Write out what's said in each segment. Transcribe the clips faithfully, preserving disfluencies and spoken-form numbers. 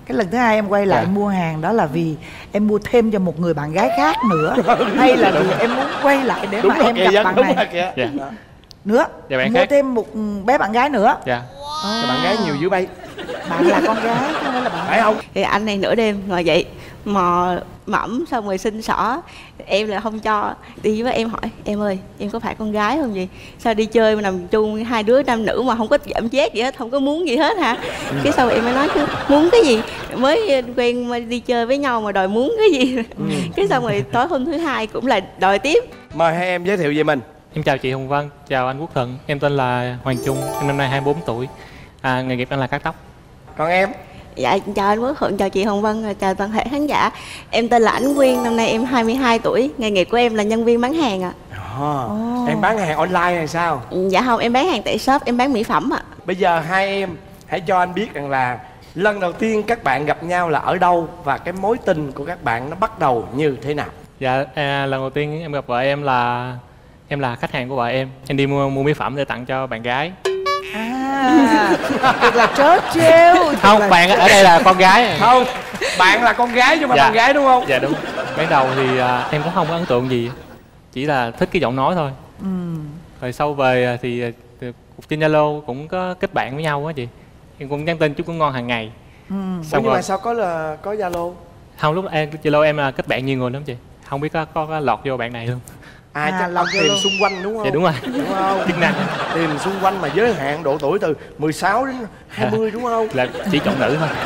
cái lần thứ hai em quay lại dạ. mua hàng đó là vì em mua thêm cho một người bạn gái khác nữa hay là vì em muốn quay lại để đúng mà em gặp kìa, bạn đúng này kìa. Dạ. nữa Dạ, bạn mua khác. thêm một bé bạn gái nữa? Dạ. À. Bạn gái nhiều dữ bay. Bạn là con gái chứ không phải là bạn Phải không? Thì anh này nửa đêm ngồi dậy mò mẫm xong rồi xin xỏ, em là không cho. Đi với em hỏi em ơi em có phải con gái không vậy, sao đi chơi mà nằm chung hai đứa nam nữ mà không có giảm giác gì hết, không có muốn gì hết hả? Ừ. Cái sau em mới nói chứ muốn cái gì, mới quen mà đi chơi với nhau mà đòi muốn cái gì. Ừ. Cái xong rồi tối hôm thứ hai cũng là đòi tiếp. Mời hai em giới thiệu về mình. Em chào chị Hồng Vân, chào anh Quốc Thuận. Em tên là Hoàng Trung, em năm nay hai mươi bốn tuổi. À, nghề nghiệp đang là cắt tóc. Còn em? Dạ chào anh Quốc Thuận, chào chị Hồng Vân, chào toàn thể khán giả. Em tên là Ánh Quyên, năm nay em hai mươi hai tuổi. Nghề nghiệp của em là nhân viên bán hàng ạ. À, oh. Em bán hàng online hay sao? Dạ không, em bán hàng tại shop, em bán mỹ phẩm ạ. Bây giờ hai em hãy cho anh biết rằng là lần đầu tiên các bạn gặp nhau là ở đâu và cái mối tình của các bạn nó bắt đầu như thế nào? Dạ, à, lần đầu tiên em gặp vợ em là em là khách hàng của vợ em. Em đi mua mua mỹ phẩm để tặng cho bạn gái. À, thật là trớ trêu. Không, là... bạn ở đây là con gái. Không, bạn là con gái chứ không phải dạ. bạn gái đúng không? Dạ đúng. Ban đầu thì à, em cũng không có ấn tượng gì, chỉ là thích cái giọng nói thôi. Ừ. Rồi sau về thì, thì trên Zalo cũng có kết bạn với nhau á chị. Em cũng nhắn tin chúc ngủ ngon hàng ngày. Ừ. Ủa, nhưng mà sao có là có Zalo? Không, lúc em Zalo em là kết bạn nhiều người lắm chị. Không biết có, có, có lọt vô bạn này luôn. À, à chắc ông tìm xung quanh đúng không? Dạ đúng rồi. Đúng không? Chức năng. Tìm xung quanh mà giới hạn độ tuổi từ mười sáu đến hai mươi à, đúng không? Là chỉ chọn nữ thôi.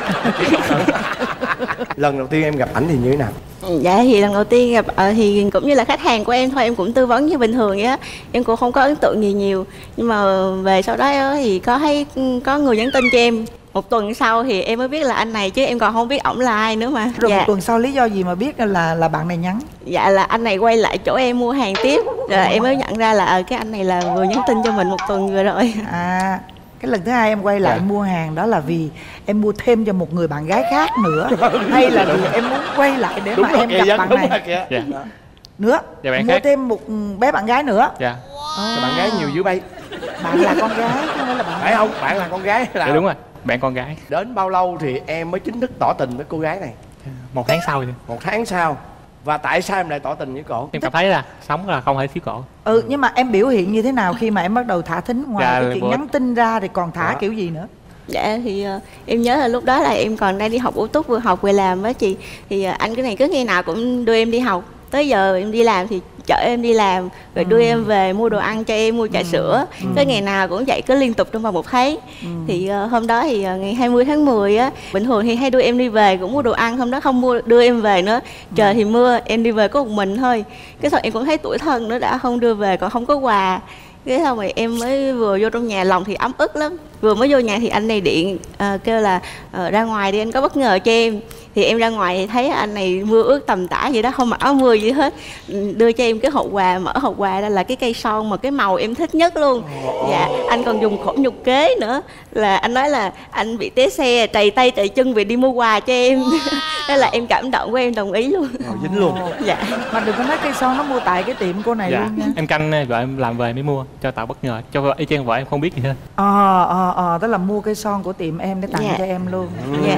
Lần đầu tiên em gặp ảnh thì như thế nào? Dạ thì lần đầu tiên gặp uh, thì cũng như là khách hàng của em thôi, em cũng tư vấn như bình thường vậy á. Em cũng không có ấn tượng gì nhiều. Nhưng mà về sau đó thì có thấy có người nhắn tin cho em. Một tuần sau thì em mới biết là anh này, chứ em còn không biết ổng là ai nữa mà. Rồi dạ. Một tuần sau lý do gì mà biết là là bạn này nhắn? Dạ là anh này quay lại chỗ em mua hàng tiếp. Rồi em mới nhận ra là cái anh này là vừa nhắn tin cho mình một tuần vừa rồi. À, cái lần thứ hai em quay lại dạ. mua hàng đó là vì em mua thêm cho một người bạn gái khác nữa hay là vì em muốn quay lại để đúng mà em gặp bạn này kìa. Dạ. nữa dạ, bạn mua khác. thêm một bé bạn gái nữa? Dạ. À. Bạn gái nhiều dữ bay. Bạn là con gái chứ không phải là bạn phải không? Bạn là con gái là dạ, đúng rồi, bạn con gái. Đến bao lâu thì em mới chính thức tỏ tình với cô gái này? Một tháng sau thì. Một tháng sau. Và tại sao em lại tỏ tình với cổ? Em cảm thấy là sống là không thể thiếu cổ. Ừ, nhưng mà em biểu hiện như thế nào khi mà em bắt đầu thả thính? Ngoài dạ, cái chuyện bữa... nhắn tin ra thì còn thả đó. Kiểu gì nữa? Dạ thì uh, em nhớ là lúc đó là em còn đang đi học bổ túc, vừa học vừa làm với chị. Thì uh, anh cái này cứ ngày nào cũng đưa em đi học. Tới giờ em đi làm thì chở em đi làm, rồi đưa ừ. em về mua đồ ăn cho em, mua trà ừ. sữa. ừ. Cái ngày nào cũng vậy, cứ liên tục trong vòng một tháng. ừ. Thì uh, hôm đó thì uh, ngày hai mươi tháng mười á, bình thường thì hay đưa em đi về cũng mua đồ ăn, hôm đó không mua đưa em về nữa. Trời ừ. thì mưa, em đi về có một mình thôi. Cái sau em cũng thấy tủi thân nữa, đã không đưa về còn không có quà. Cái sau rồi em mới vừa vô trong nhà, lòng thì ấm ức lắm. Vừa mới vô nhà thì anh này điện uh, kêu là uh, ra ngoài đi, anh có bất ngờ cho em. Thì em ra ngoài thì thấy anh này mưa ướt tầm tã vậy đó, không mặc áo mưa gì hết. Đưa cho em cái hộp quà, mở hộp quà ra là cái cây son mà cái màu em thích nhất luôn. Dạ, anh còn dùng khổm nhục kế nữa. Là anh nói là anh bị té xe, trầy tay trầy chân vì đi mua quà cho em. Thế là em cảm động của em đồng ý luôn. Ồ, dính luôn. Dạ. Mà đừng có nói cây son nó mua tại cái tiệm cô này dạ. luôn nha. Em canh vợ em làm về mới mua, cho tạo bất ngờ, cho vợ y chang vợ em không biết gì hết. Ờ ờ ờ, tức là mua cây son của tiệm em để tặng dạ. cho em luôn. Dạ.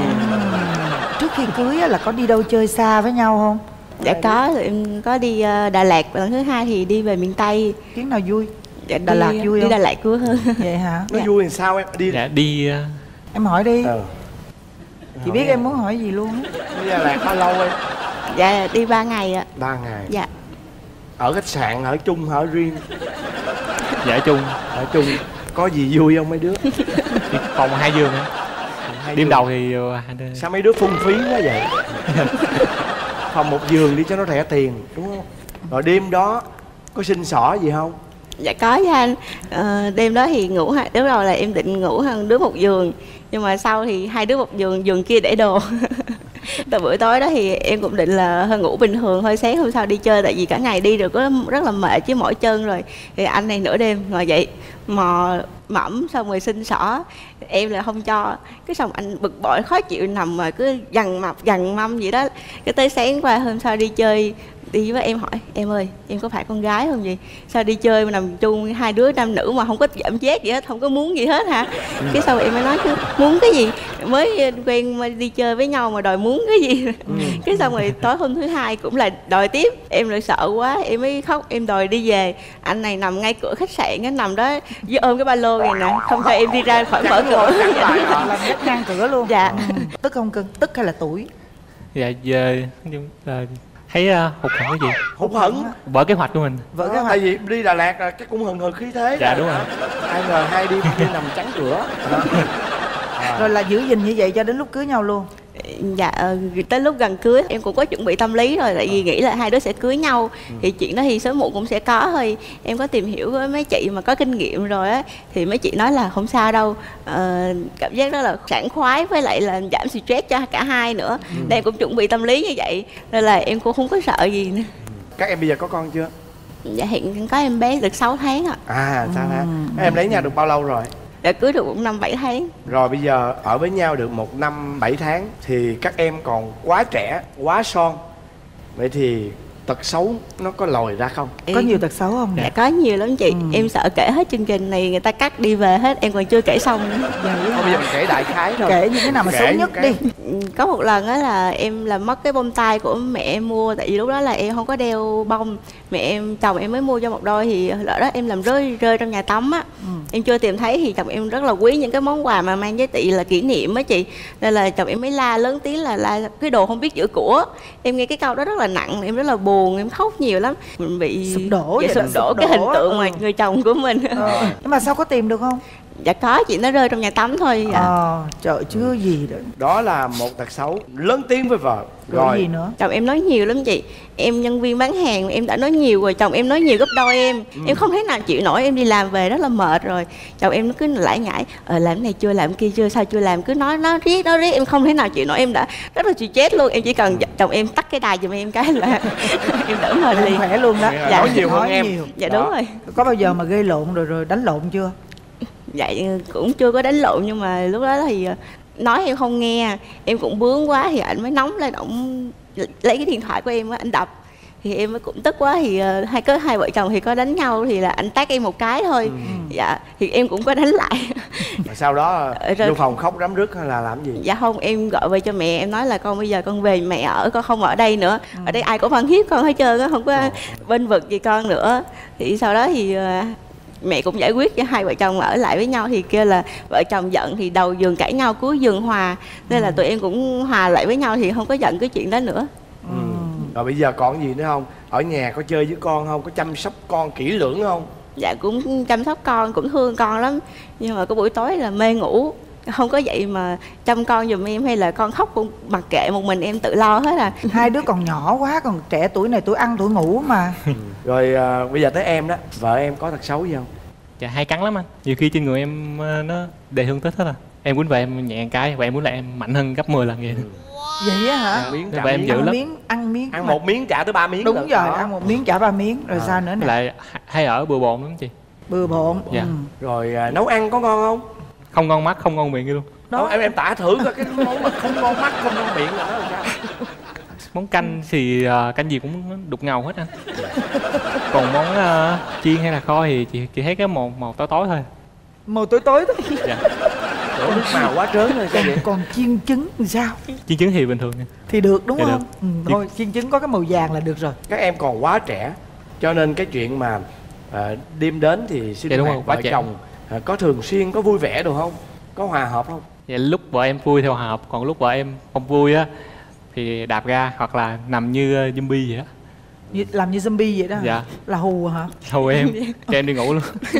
Trước khi cưới là có đi đâu chơi xa với nhau không? Dạ có, rồi em có đi Đà Lạt, lần thứ hai thì đi về miền Tây. Chuyến nào vui? Dạ, Đà đi, Lạt vui đi không? Đà Lạt vui hơn. Vậy hả? Nó dạ. vui làm sao em đi? Dạ đi. Uh... Em hỏi đi. Ừ. Chị biết em muốn hỏi gì luôn á. Đi Đà Lạt bao lâu em? Dạ đi ba ngày ạ. Ba ngày. Dạ. Ở khách sạn, ở chung, ở riêng? Dạ ở chung. Ở chung. Có gì vui không mấy đứa? Phòng hai giường á. Đêm đầu thì uh, sao mấy đứa phung phí quá vậy? Phòng một giường đi cho nó rẻ tiền đúng không? Rồi đêm đó có xin xỏ gì không? Dạ có với anh. ờ, Đêm đó thì ngủ hai đứa, đầu là em định ngủ hai đứa một giường, nhưng mà sau thì hai đứa một giường, giường kia để đồ. Từ bữa tối đó thì em cũng định là hơi ngủ bình thường thôi, sáng hôm sau đi chơi, tại vì cả ngày đi được có rất là mệt chứ mỏi chân rồi. Thì anh này nửa đêm ngồi dậy mò mẫm xong rồi xin xỏ, em là không cho. Cái xong anh bực bội khó chịu nằm mà cứ dằn mặt dằn mâm vậy đó. Cái tới sáng qua hôm sau đi chơi đi với em hỏi em ơi em có phải con gái không vậy, sao đi chơi mà nằm chung hai đứa nam nữ mà không có giảm chết gì hết, không có muốn gì hết hả? Ừ. Cái sau em mới nói chứ muốn cái gì, mới quen mà đi chơi với nhau mà đòi muốn cái gì. Ừ. Cái xong rồi tối hôm thứ hai cũng là đòi tiếp, em lại sợ quá em mới khóc, em đòi đi về. Anh này nằm ngay cửa khách sạn á, nằm đó với ôm cái ba lô này nè, không cho em đi ra khỏi mở cửa. Làm nhắc ngang cửa luôn. Dạ. Ừ. Tức không cưng, tức hay là tuổi? Dạ về nhưng là thấy uh, hụt hẫng cái gì, hụt hẫng vỡ kế hoạch của mình. Vỡ kế Đó, hoạch. tại vì đi Đà Lạt là cái cũng hừng hực khí thế. Dạ đúng rồi. Ai ngờ hai đi đi nằm trắng cửa. À. Rồi là giữ gìn như vậy cho đến lúc cưới nhau luôn. Dạ tới lúc gần cưới em cũng có chuẩn bị tâm lý rồi, tại vì nghĩ là hai đứa sẽ cưới nhau. Ừ. Thì chuyện đó thì sớm muộn cũng sẽ có thôi. Em có tìm hiểu với mấy chị mà có kinh nghiệm rồi á, thì mấy chị nói là không sao đâu, ờ, cảm giác đó là sảng khoái với lại là giảm stress cho cả hai nữa. Ừ. Nên em cũng chuẩn bị tâm lý như vậy, nên là em cũng không có sợ gì nữa. Các em bây giờ có con chưa? Dạ hiện có em bé được sáu tháng ạ. À sáu tháng. Ừ. Em lấy nhau được bao lâu rồi? Đã cưới được một năm bảy tháng. Rồi bây giờ ở với nhau được một năm bảy tháng thì các em còn quá trẻ, quá son. Vậy thì tật xấu nó có lòi ra không? Có nhiều tật xấu không? Dạ có nhiều lắm chị. Ừ. Em sợ kể hết chương trình này người ta cắt đi về hết, em còn chưa kể xong nữa. Dạ, không, bây giờ mình kể đại khái thôi. Kể những cái nào mà xấu nhất cái... đi. Có một lần đó là em làm mất cái bông tai của mẹ em mua, tại vì lúc đó là em không có đeo bông. Mẹ em, chồng em mới mua cho một đôi, thì lỡ đó em làm rơi rơi trong nhà tắm á. Ừ. Em chưa tìm thấy thì chồng em rất là quý những cái món quà mà mang giá trị là kỷ niệm á chị. Nên là chồng em mới la lớn tiếng là la cái đồ không biết giữ của. Em nghe cái câu đó rất là nặng, em rất là buồn, em khóc nhiều lắm. Mình bị sụp đổ, dạ, sụp đổ cái hình tượng ừ. mà người chồng của mình. Ờ. Nhưng mà sao có tìm được không? Dạ có chị, nó rơi trong nhà tắm thôi. Dạ. Ờ, trời chưa gì đó. Đó là một tật xấu. Lớn tiếng với vợ. Rồi, rồi gì nữa? Chồng em nói nhiều lắm chị. Em nhân viên bán hàng em đã nói nhiều rồi, chồng em nói nhiều gấp đôi em. Ừ. Em không thể nào chịu nổi, em đi làm về rất là mệt rồi. Chồng em nó cứ lại nhảy, ờ làm cái này chưa, làm cái kia chưa, sao chưa làm, cứ nói nó riết nó riết, em không thể nào chịu nổi, em đã rất là chịu chết luôn. Em chỉ cần chồng em tắt cái đài giùm em cái là em đỡ mệt liền. Khỏe luôn đó. Dạ, nói nhiều hơn em. Nhiều. Dạ đó. Đúng rồi. Có bao giờ mà gây lộn rồi rồi đánh lộn chưa? Dạ cũng chưa có đánh lộn, nhưng mà lúc đó thì nói em không nghe, em cũng bướng quá thì anh mới nóng lên, ổng lấy cái điện thoại của em anh đập. Thì em cũng tức quá thì uh, hai có hai vợ chồng thì có đánh nhau, thì là anh tát em một cái thôi. Ừ. Dạ thì em cũng có đánh lại. Và sau đó vô phòng khóc rắm rứt hay là làm gì? Dạ không, em gọi về cho mẹ, em nói là con bây giờ con về mẹ ở, con không ở đây nữa. Ừ. Ở đây ai cũng ăn hiếp con hết trơn á, không có ừ. bên vực gì con nữa. Thì sau đó thì uh, mẹ cũng giải quyết cho hai vợ chồng ở lại với nhau, thì kêu là vợ chồng giận thì đầu giường cãi nhau cuối giường hòa, nên là tụi em cũng hòa lại với nhau thì không có giận cái chuyện đó nữa. Ừ. Rồi bây giờ còn gì nữa không? Ở nhà có chơi với con không? Có chăm sóc con kỹ lưỡng không? Dạ cũng chăm sóc con, cũng thương con lắm, nhưng mà có buổi tối là mê ngủ, không có vậy mà chăm con giùm em, hay là con khóc cũng mặc kệ một mình em tự lo hết à. Hai đứa còn nhỏ quá, còn trẻ tuổi này tuổi ăn tuổi ngủ mà. Rồi à, bây giờ tới em đó, vợ em có tật xấu gì không? Dạ hay cắn lắm anh, nhiều khi trên người em nó đầy thương tích hết à. Em quýnh về em nhẹ cái, và em muốn lại em mạnh hơn gấp mười lần vậy. Ừ. Vậy á hả? Ăn miếng, và em dữ lắm. Miếng, ăn miếng ăn một miếng trả tới ba miếng. Đúng rồi, đó. Ăn một miếng trả ba miếng. Rồi à. Sao nữa nè? Lại hay ở bừa bộn lắm chị. Bừa bộn. Dạ. Ừ. Rồi à, nấu ăn có ngon không? Không ngon mắt, không ngon miệng luôn. Đó. Em em tả thử coi cái món mà không ngon mắt, không ngon miệng là nó làm sao? Món canh thì uh, canh gì cũng đục ngầu hết anh. Còn món uh, chiên hay là kho thì chị chỉ thấy cái màu màu tối tối thôi. Màu tối tối thôi. Dạ. Đổ nước màu quá trớn rồi sao vậy? Còn chiên trứng thì sao? Chiên trứng thì bình thường nha. Thì được đúng thì không? Được. Ừ, thôi chiên trứng có cái màu vàng là được rồi. Các em còn quá trẻ, cho nên cái chuyện mà uh, đêm đến thì sinh hoạt vợ chồng uh, có thường xuyên có vui vẻ được không? Có hòa hợp không? Vậy lúc vợ em vui thì hòa hợp, còn lúc vợ em không vui á thì đạp ga hoặc là nằm như uh, zombie vậy đó. Như, làm như zombie vậy đó hả? Dạ. Là hù hả? Hù em, cho em đi ngủ luôn.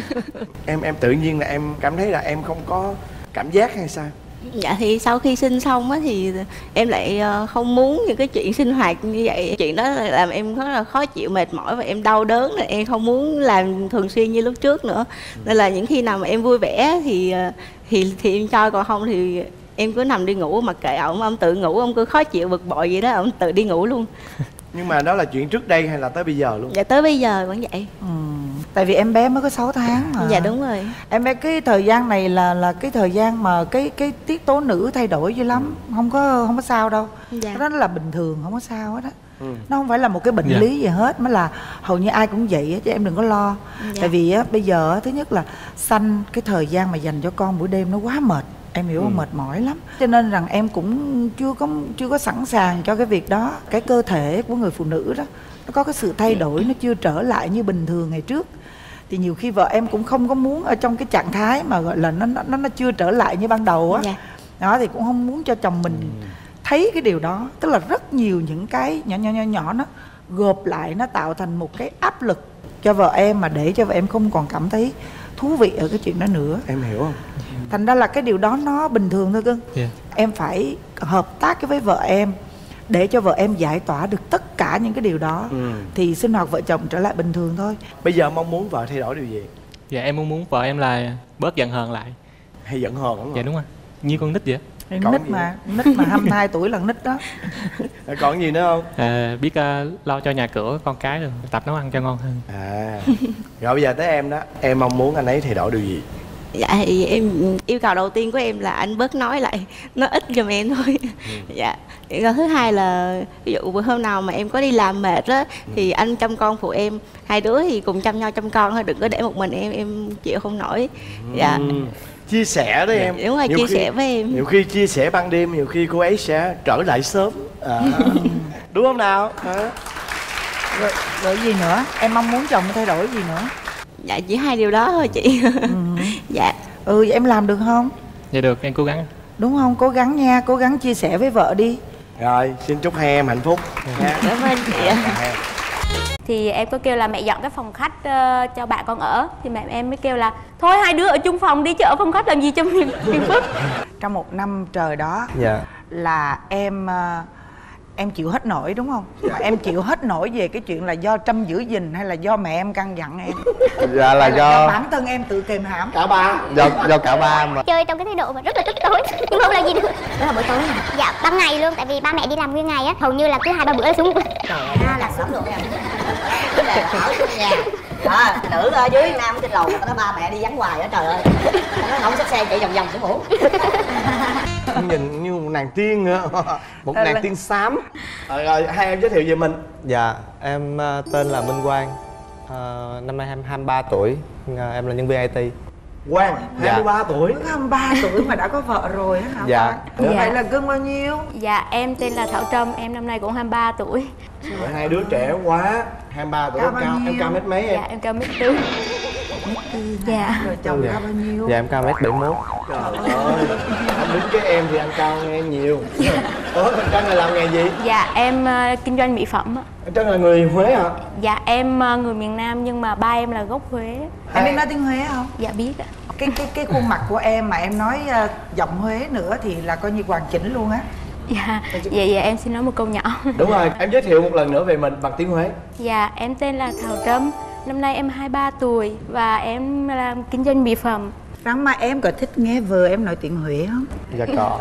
Em em tự nhiên là em cảm thấy là em không có cảm giác hay sao? Dạ thì sau khi sinh xong á thì em lại không muốn những cái chuyện sinh hoạt như vậy. Chuyện đó làm em rất là khó chịu, mệt mỏi và em đau đớn, là em không muốn làm thường xuyên như lúc trước nữa. Nên là những khi nào mà em vui vẻ thì thì thì em cho, còn không thì em cứ nằm đi ngủ, mặc kệ ổng, ông tự ngủ, ông cứ khó chịu bực bội vậy đó, ông tự đi ngủ luôn. Nhưng mà đó là chuyện trước đây hay là tới bây giờ luôn? Dạ tới bây giờ vẫn vậy. Ừ. Tại vì em bé mới có sáu tháng mà. Dạ đúng rồi. Em bé cái thời gian này là là cái thời gian mà cái cái tiết tố nữ thay đổi dữ lắm, không có không có sao đâu. Dạ. Cái đó là bình thường, không có sao hết á. Ừ. Nó không phải là một cái bệnh Dạ. lý gì hết, mà là hầu như ai cũng vậy á, chứ em đừng có lo. Dạ. Tại vì á bây giờ á, thứ nhất là sanh cái thời gian mà dành cho con buổi đêm nó quá mệt, em hiểu không? Ừ. Mệt mỏi lắm, cho nên rằng em cũng chưa có chưa có sẵn sàng cho cái việc đó. Cái cơ thể của người phụ nữ đó nó có cái sự thay đổi, nó chưa trở lại như bình thường ngày trước. Thì nhiều khi vợ em cũng không có muốn ở trong cái trạng thái mà gọi là nó nó nó chưa trở lại như ban đầu á. Dạ. Đó thì cũng không muốn cho chồng mình thấy cái điều đó. Tức là rất nhiều những cái nhỏ nhỏ nhỏ nhỏ nó gộp lại, nó tạo thành một cái áp lực cho vợ em, mà để cho vợ em không còn cảm thấy thú vị ở cái chuyện đó nữa. Em hiểu không? Thành ra là cái điều đó nó bình thường thôi cưng. Dạ. Em phải hợp tác với vợ em để cho vợ em giải tỏa được tất cả những cái điều đó. Ừ. Thì sinh hoạt vợ chồng trở lại bình thường thôi. Bây giờ mong muốn vợ thay đổi điều gì? Dạ em muốn muốn vợ em là bớt giận hờn lại. Hay giận hờn không? Dạ đúng rồi, như con nít vậy á. Em Còn nít gì mà, nít mà hai mươi hai tuổi là nít đó. Còn gì nữa không? À, biết ờ, lo cho nhà cửa con cái rồi tập nấu ăn cho ngon hơn. À. Rồi bây giờ tới em đó, em mong muốn anh ấy thay đổi điều gì? Dạ thì em yêu cầu đầu tiên của em là anh bớt nói lại, nó ít giùm em thôi. Ừ. Dạ. Yêu cầu thứ hai là ví dụ bữa hôm nào mà em có đi làm mệt á thì anh chăm con phụ em, hai đứa thì cùng chăm nhau chăm con thôi, đừng có để một mình em em chịu không nổi. Dạ. Ừ. Chia sẻ đấy em. Đúng rồi, Nhiều chia khi- sẻ với em. Nhiều khi chia sẻ ban đêm, nhiều khi cô ấy sẽ trở lại sớm. À. Đúng không nào? À. Rồi, rồi gì nữa? Em mong muốn chồng thay đổi gì nữa? Dạ chỉ hai điều đó thôi chị. Dạ. Ừ, vậy em làm được không? Dạ được, em cố gắng. Đúng không? Cố gắng nha, cố gắng chia sẻ với vợ đi. Rồi, xin chúc hai em hạnh phúc nha. Cảm ơn chị ạ. À. Thì em có kêu là mẹ dọn cái phòng khách ờ, cho bạn con ở, thì mẹ em mới kêu là thôi hai đứa ở chung phòng đi, chứ ở phòng khách làm gì cho phiền phiền phức. Trong một năm trời đó Dạ. là em ờ, em chịu hết nổi đúng không? Mà em chịu hết nổi về cái chuyện là do Trâm giữ gìn hay là do mẹ em căn dặn em? Dạ là Hay là do bản thân em tự kìm hãm? Cả ba. do do cả ba mà. Chơi trong cái thái độ mà rất là tức tối nhưng không làm gì được. Đó là buổi tối hả? Dạ ban ngày luôn, tại vì ba mẹ đi làm nguyên ngày á, hầu như là cứ hai ba bữa là xuống. Trời ơi, là sống được nha. Ở trong nhà đó, nữ ở dưới nam trên lầu nó ba mẹ đi vắng hoài á, trời ơi nó không xách xe chạy vòng vòng xuống ngủ. Nhìn như một nàng tiên nữa. Một Ờ, nàng là- tiên xám. Rồi, rồi hai em giới thiệu về mình. Dạ em ờ, tên là Minh Quang, Ờ, năm nay em hai mươi ba tuổi. Ờ, em là nhân viên i tê. Quang, Dạ. hai mươi ba tuổi. Mới hai mươi ba tuổi mà đã có vợ rồi á hả? Dạ. Quang? Dạ. Vậy là cưng bao nhiêu? Dạ em tên là Thảo Trâm, em năm nay cũng hai mươi ba tuổi. Rồi, hai đứa trẻ quá. hai mươi ba tuổi Cao em bao cao, em nhiêu? cao mét mấy em? Dạ em cao mét tư. Dạ. Rồi chồng Dạ. cao bao nhiêu? Dạ em cao mét bảy mươi mốt. Trời ơi, anh đứng với em thì anh cao hơn em nhiều. Ủa, anh Trân là làm nghề gì? Dạ em ờ, kinh doanh mỹ phẩm ạ. Anh Trân là người Huế hả? Dạ em ờ, người miền Nam nhưng mà ba em là gốc Huế. Em biết nói tiếng Huế không? Dạ biết ạ. Cái cái cái khuôn mặt của em mà em nói ờ, giọng Huế nữa thì là coi như hoàn chỉnh luôn á. Dạ, dạ dạ em xin nói một câu nhỏ. Đúng rồi, em giới thiệu một lần nữa về mình bằng tiếng Huế. Dạ em tên là Thảo Trâm, năm nay em hai mươi ba tuổi và em làm kinh doanh mỹ phẩm. Rắn mà em có thích nghe vợ em nói tiếng Huế không? Dạ có.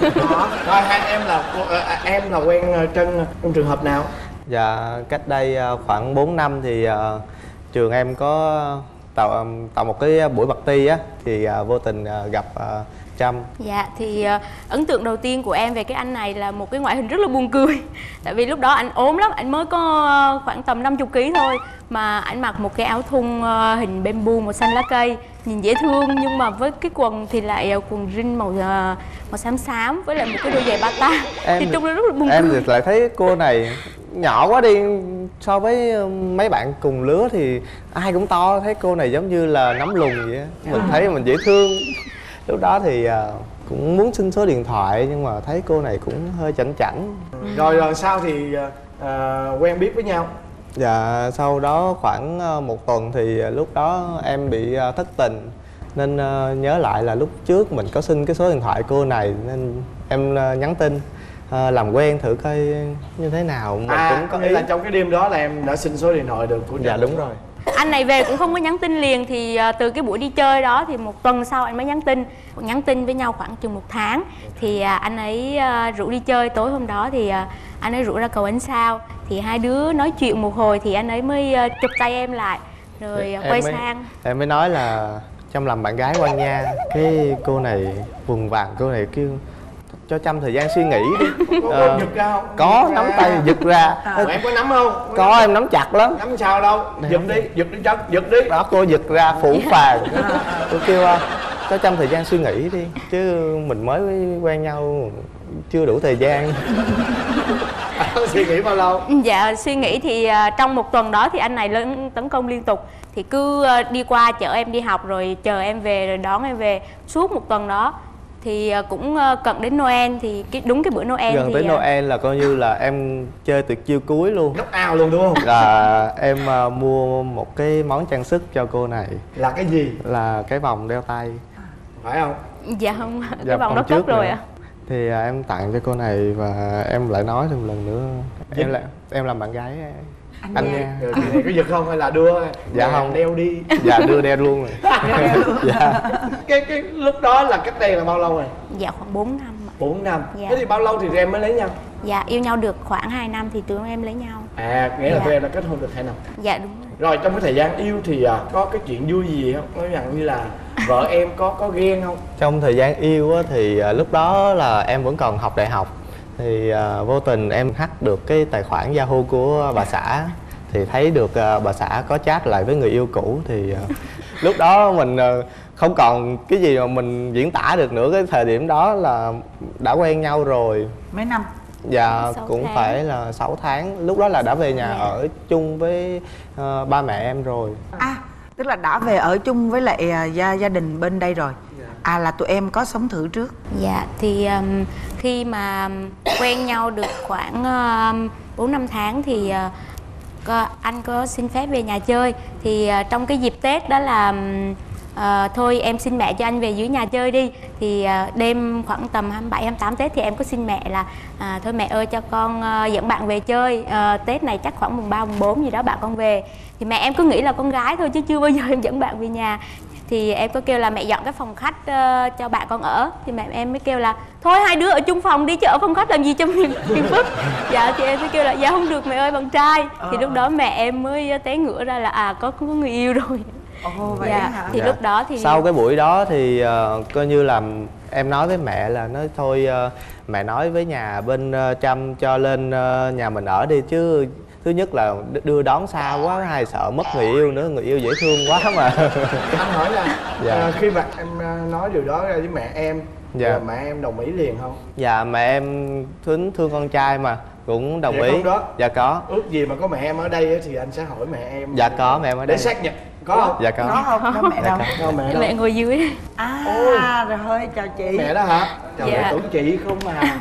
Rồi hai em là à, em là quen ờ, Trân trong trường hợp nào? Dạ cách đây ờ, khoảng bốn năm thì ờ, trường em có tạo tạo một cái buổi party á, thì ờ, vô tình ờ, gặp ờ, Trâm. Dạ thì ờ, ấn tượng đầu tiên của em về cái anh này là một cái ngoại hình rất là buồn cười. Tại vì lúc đó anh ốm lắm, anh mới có ờ, khoảng tầm năm mươi ký thôi. Mà anh mặc một cái áo thun ờ, hình bamboo màu xanh lá cây, nhìn dễ thương, nhưng mà với cái quần thì lại ờ, quần jean màu ờ, màu xám xám với lại một cái đôi giày bata. Em Thì thì- trông nó rất là buồn Em cười. thì lại thấy cô này nhỏ quá đi, so với ờ, mấy bạn cùng lứa thì ai cũng to, thấy cô này giống như là nấm lùn vậy á. Mình thấy mình dễ thương. Lúc đó thì ờ, cũng muốn xin số điện thoại nhưng mà thấy cô này cũng hơi chảnh chảnh. Rồi rồi sau thì ờ, ờ, quen biết với nhau. Dạ sau đó khoảng ờ, một tuần thì ờ, lúc đó em bị ờ, thất tình, nên ờ, nhớ lại là lúc trước mình có xin cái số điện thoại cô này, nên em ờ, nhắn tin ờ, làm quen thử coi như thế nào. Mình À, cũng có có nghĩa ý. là trong cái đêm đó là em đã xin số điện thoại được của Trân. Dạ đúng rồi. Anh này về cũng không có nhắn tin liền, thì ờ, từ cái buổi đi chơi đó thì một tuần sau anh mới nhắn tin. Nhắn tin với nhau khoảng chừng một tháng thì à, anh ấy à, rủ đi chơi. Tối hôm đó thì à, anh ấy rủ ra cầu ánh sao, thì hai đứa nói chuyện một hồi thì anh ấy mới à, chụp tay em lại rồi à, Em quay mới- sang. Em mới nói là Trâm làm bạn gái Quang nha. Cái cô này vùng vàng, cô này kêu cho Trâm thời gian suy nghĩ đi. Có Ờ, giật ra không? có Giật nắm ra. tay giật ra. À, em có nắm không? Có, em nắm chặt lắm. Nắm sao đâu? Giật đi, giật đi chân, giật đi. Đó, cô giật ra phủ phàng. Tôi kêu ờ, cho Trâm thời gian suy nghĩ đi, chứ mình mới quen nhau chưa đủ thời gian. Suy nghĩ bao lâu? Dạ suy nghĩ thì à, trong một tuần đó thì anh này lớn tấn công liên tục. Thì cứ à, đi qua chở em đi học rồi chờ em về rồi đón em về suốt một tuần đó. Thì à, cũng à, cận đến Noel thì cái đúng cái bữa Noel Gần thì tới à, Noel là coi như là em chơi từ chiêu cuối luôn. Knock out luôn đúng không? Là em uh, mua một cái món trang sức cho cô này. Là cái gì? Là cái vòng đeo tay. Phải không? Dạ không, Dạ, cái vòng đó trước cất rồi nữa. ạ. Thì à, em tặng cho cô này và em lại nói thêm một lần nữa. Em là em làm bạn gái anh, anh nha. Rồi chị này có giật không hay là đưa? Dạ Nè, không. đeo đi. Dạ đưa đeo luôn rồi. Dạ. Cái cái lúc đó là cách đây là bao lâu rồi? Dạ khoảng bốn năm ạ. bốn năm. Dạ. Thế thì bao lâu thì tụi em mới lấy nhau? Dạ yêu nhau được khoảng hai năm thì tụi em lấy nhau. À, nghĩa là Dạ. tụi em đã kết hôn được hai năm. Dạ đúng rồi. Rồi trong cái thời gian yêu thì à, có cái chuyện vui gì không? Nói rằng như là vợ em có có ghen không? Trong thời gian yêu á, thì à, lúc đó là em vẫn còn học đại học. Thì à, vô tình em hack được cái tài khoản Yahoo của bà xã. Thì thấy được à, bà xã có chat lại với người yêu cũ. Thì à, lúc đó mình à, không còn cái gì mà mình diễn tả được nữa. Cái thời điểm đó là đã quen nhau rồi. Mấy năm? Dạ Sáu cũng tháng. phải là sáu tháng. Lúc đó là đã về nhà Dạ. ở chung với à, ba mẹ em rồi. À, tức là đã về ở chung với lại à, gia gia đình bên đây rồi. À là tụi em có sống thử trước. Dạ thì um, khi mà quen nhau được khoảng bốn năm tháng thì uh, có, anh có xin phép về nhà chơi. Thì uh, trong cái dịp Tết đó là um, uh, thôi em xin mẹ cho anh về dưới nhà chơi đi. Thì uh, đêm khoảng tầm hai mươi bảy, hai mươi tám Tết thì em có xin mẹ là à, thôi mẹ ơi cho con uh, dẫn bạn về chơi. uh, Tết này chắc khoảng mùng ba, mùng bốn gì đó bạn con về. Thì mẹ em cứ nghĩ là con gái thôi chứ chưa bao giờ em dẫn bạn về nhà. Thì em có kêu là mẹ dọn cái phòng khách uh, cho bạn con ở. Thì mẹ em mới kêu là thôi hai đứa ở chung phòng đi chứ ở phòng khách làm gì cho phiền phiền phức. Dạ thì em mới kêu là dạ không được mẹ ơi bạn trai. Thì lúc đó mẹ em mới té ngửa ra là à có có người yêu rồi. Ồ vậy Dạ hả? thì Dạ. lúc đó thì Sau cái buổi đó thì uh, coi như là em nói với mẹ là nói thôi uh, mẹ nói với nhà bên uh, Trâm cho lên uh, nhà mình ở đi, chứ thứ nhất là đưa đón xa quá, hay sợ mất người yêu nữa, người yêu dễ thương quá mà. Anh hỏi là Dạ. à, khi mà em à, nói điều đó ra với mẹ em, Dạ. dạ. mẹ em đồng ý liền không? Dạ mẹ em thương thương con trai mà cũng đồng Dạ ý. không đó? Dạ có. Ước gì mà có mẹ em ở đây á thì anh sẽ hỏi mẹ em. Dạ có, mẹ em ở Để đây. xác nhận. Có không? Dạ có. Có không? Có mẹ đâu? Có mẹ đâu? mẹ ngồi dưới. À rồi chào chị. Mẹ đó hả? Trời Dạ. ơi, tưởng chị không mà.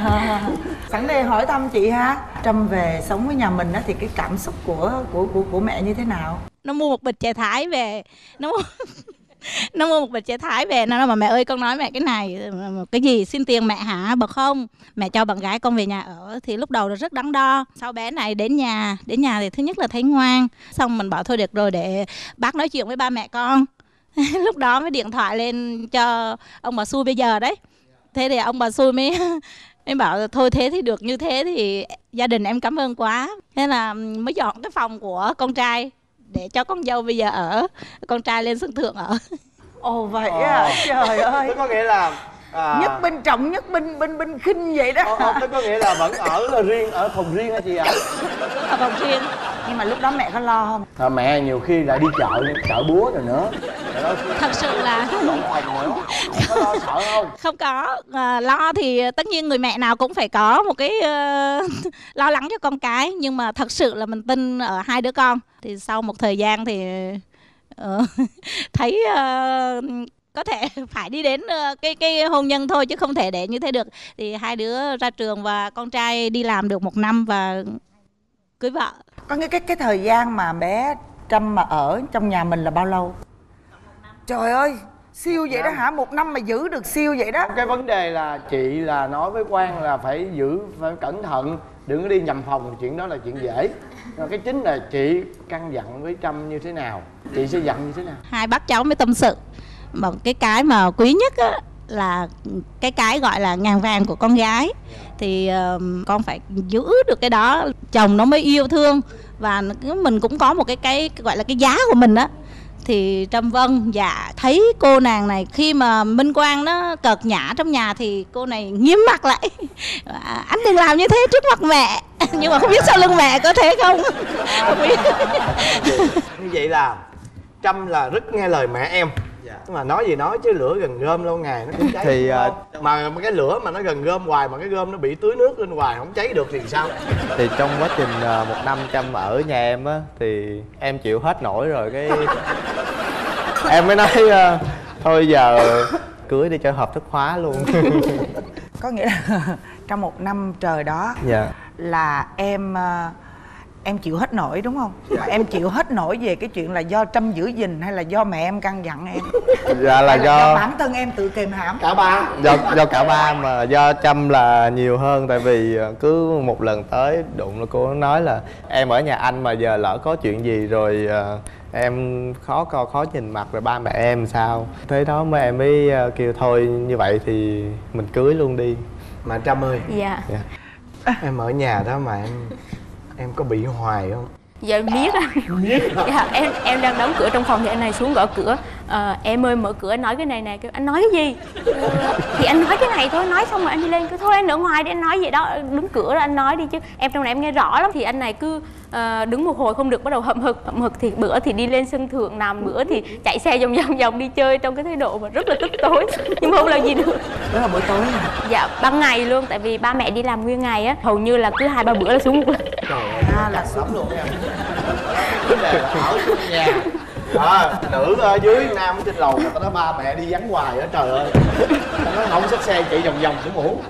Sẵn đây hỏi thăm chị ha. Trâm về sống với nhà mình á thì cái cảm xúc của của của của mẹ như thế nào? Nó mua một bịch chè Thái về, nó mua nó mua một bịch chè Thái về, nó nói mà mẹ ơi con nói mẹ cái này cái gì xin tiền mẹ hả? Bật không, mẹ cho bạn gái con về nhà ở. Thì lúc đầu là rất đắn đo. Sau bé này đến nhà đến nhà thì thứ nhất là thấy ngoan, xong mình bảo thôi được rồi để bác nói chuyện với ba mẹ con. Lúc đó mới điện thoại lên cho ông bà Xui bây giờ đấy. Thế thì ông bà Xui mới em bảo thôi thế thì được, như thế thì gia đình em cảm ơn quá. Thế là mới dọn cái phòng của con trai để cho con dâu bây giờ ở, con trai lên sân thượng ở. Ồ vậy à, trời ơi. Tức có nghĩa là à... Nhất binh trọng, nhất binh binh binh khinh vậy đó. Ờ, tức có nghĩa là vẫn ở là riêng, ở phòng riêng hả chị ạ? Ở phòng riêng. Nhưng mà lúc đó mẹ có lo không? À, mẹ nhiều khi lại đi chợ, chợ búa rồi nữa. Thật sự là Dọn phòng nữa. Có lo sợ không? không có à, lo thì tất nhiên người mẹ nào cũng phải có một cái uh, lo lắng cho con cái, nhưng mà thật sự là mình tin ở hai đứa con. Thì sau một thời gian thì uh, thấy uh, có thể phải đi đến uh, cái cái hôn nhân thôi chứ không thể để như thế được. Thì hai đứa ra trường và con trai đi làm được một năm và cưới vợ. Có cái cái cái thời gian mà bé Trâm mà ở trong nhà mình là bao lâu? Trời ơi, siêu vậy đó hả? Một năm mà giữ được siêu vậy đó. Cái vấn đề là chị là nói với Quang là phải giữ, phải cẩn thận, đừng có đi nhầm phòng, chuyện đó là chuyện dễ. Rồi cái chính là chị căn dặn với Trâm như thế nào, chị sẽ dặn như thế nào? Hai bác cháu mới tâm sự. Mà cái cái mà quý nhất á, là cái cái gọi là ngàn vàng của con gái. Thì uh, con phải giữ được cái đó, chồng nó mới yêu thương. Và mình cũng có một cái cái gọi là cái giá của mình á. thì Trâm vâng, dạ thấy cô nàng này khi mà Minh Quang nó cợt nhã trong nhà thì cô này nghiêm mặt lại. À, anh đừng làm như thế trước mặt mẹ. Nhưng mà không biết sau lưng mẹ có thế không. Không biết. Như vậy là Trâm là rất nghe lời mẹ em. Dạ. Mà nói gì nói chứ lửa gần gom lâu ngày nó cũng cháy. Thì uh, mà cái lửa mà nó gần gom hoài mà cái gom nó bị tưới nước lên hoài không cháy được thì sao? Thì trong quá trình uh, một năm Trâm ở nhà em á thì em chịu hết nổi rồi cái em mới nói uh, thôi giờ cưới đi cho hợp thức hóa luôn. Có nghĩa là trong một năm trời đó dạ. là em uh, em chịu hết nổi đúng không? Mà em chịu hết nổi về cái chuyện là do Trâm giữ gìn hay là do mẹ em căn dặn em? Dạ là, là do... do bản thân em tự kìm hãm. Cả ba. Do do cả ba, mà do Trâm là nhiều hơn. Tại vì cứ một lần tới đụng là cô nói là em ở nhà anh mà giờ lỡ có chuyện gì rồi uh, em khó coi khó nhìn mặt rồi ba mẹ em sao. Thế đó mới em mới uh, kêu thôi như vậy thì mình cưới luôn đi. Mà Trâm ơi. Dạ. dạ. Em ở nhà đó mà em em có bị hoài không? Dạ biết anh. Biết hả? Dạ, em em đang đóng cửa trong phòng thì anh này xuống gõ cửa. À, em ơi mở cửa, anh nói cái này nè. Kêu anh nói cái gì? Ờ, thì anh nói cái này thôi, nói xong rồi anh đi lên. Cứ thôi anh ở ngoài đi, anh nói gì đó, đứng cửa rồi anh nói đi chứ. Em trong này em nghe rõ lắm. Thì anh này cứ uh, đứng một hồi không được, bắt đầu hậm hực. Hậm hực thì bữa thì đi lên sân thượng nằm, bữa thì chạy xe vòng vòng vòng đi chơi trong cái thái độ mà rất là tức tối. Nhưng mà không làm gì được. Đó là buổi tối hả? Dạ ban ngày luôn, tại vì ba mẹ đi làm nguyên ngày á, hầu như là cứ hai ba bữa là xuống một lần. Trời ơi, à, là xuống luôn em. Vấn đề là ở trong nhà. À, nữ ở dưới, nam ở trên lầu, người ta nói ba mẹ đi vắng hoài á, trời ơi. Nó không xách xe chạy vòng vòng xuống ngủ.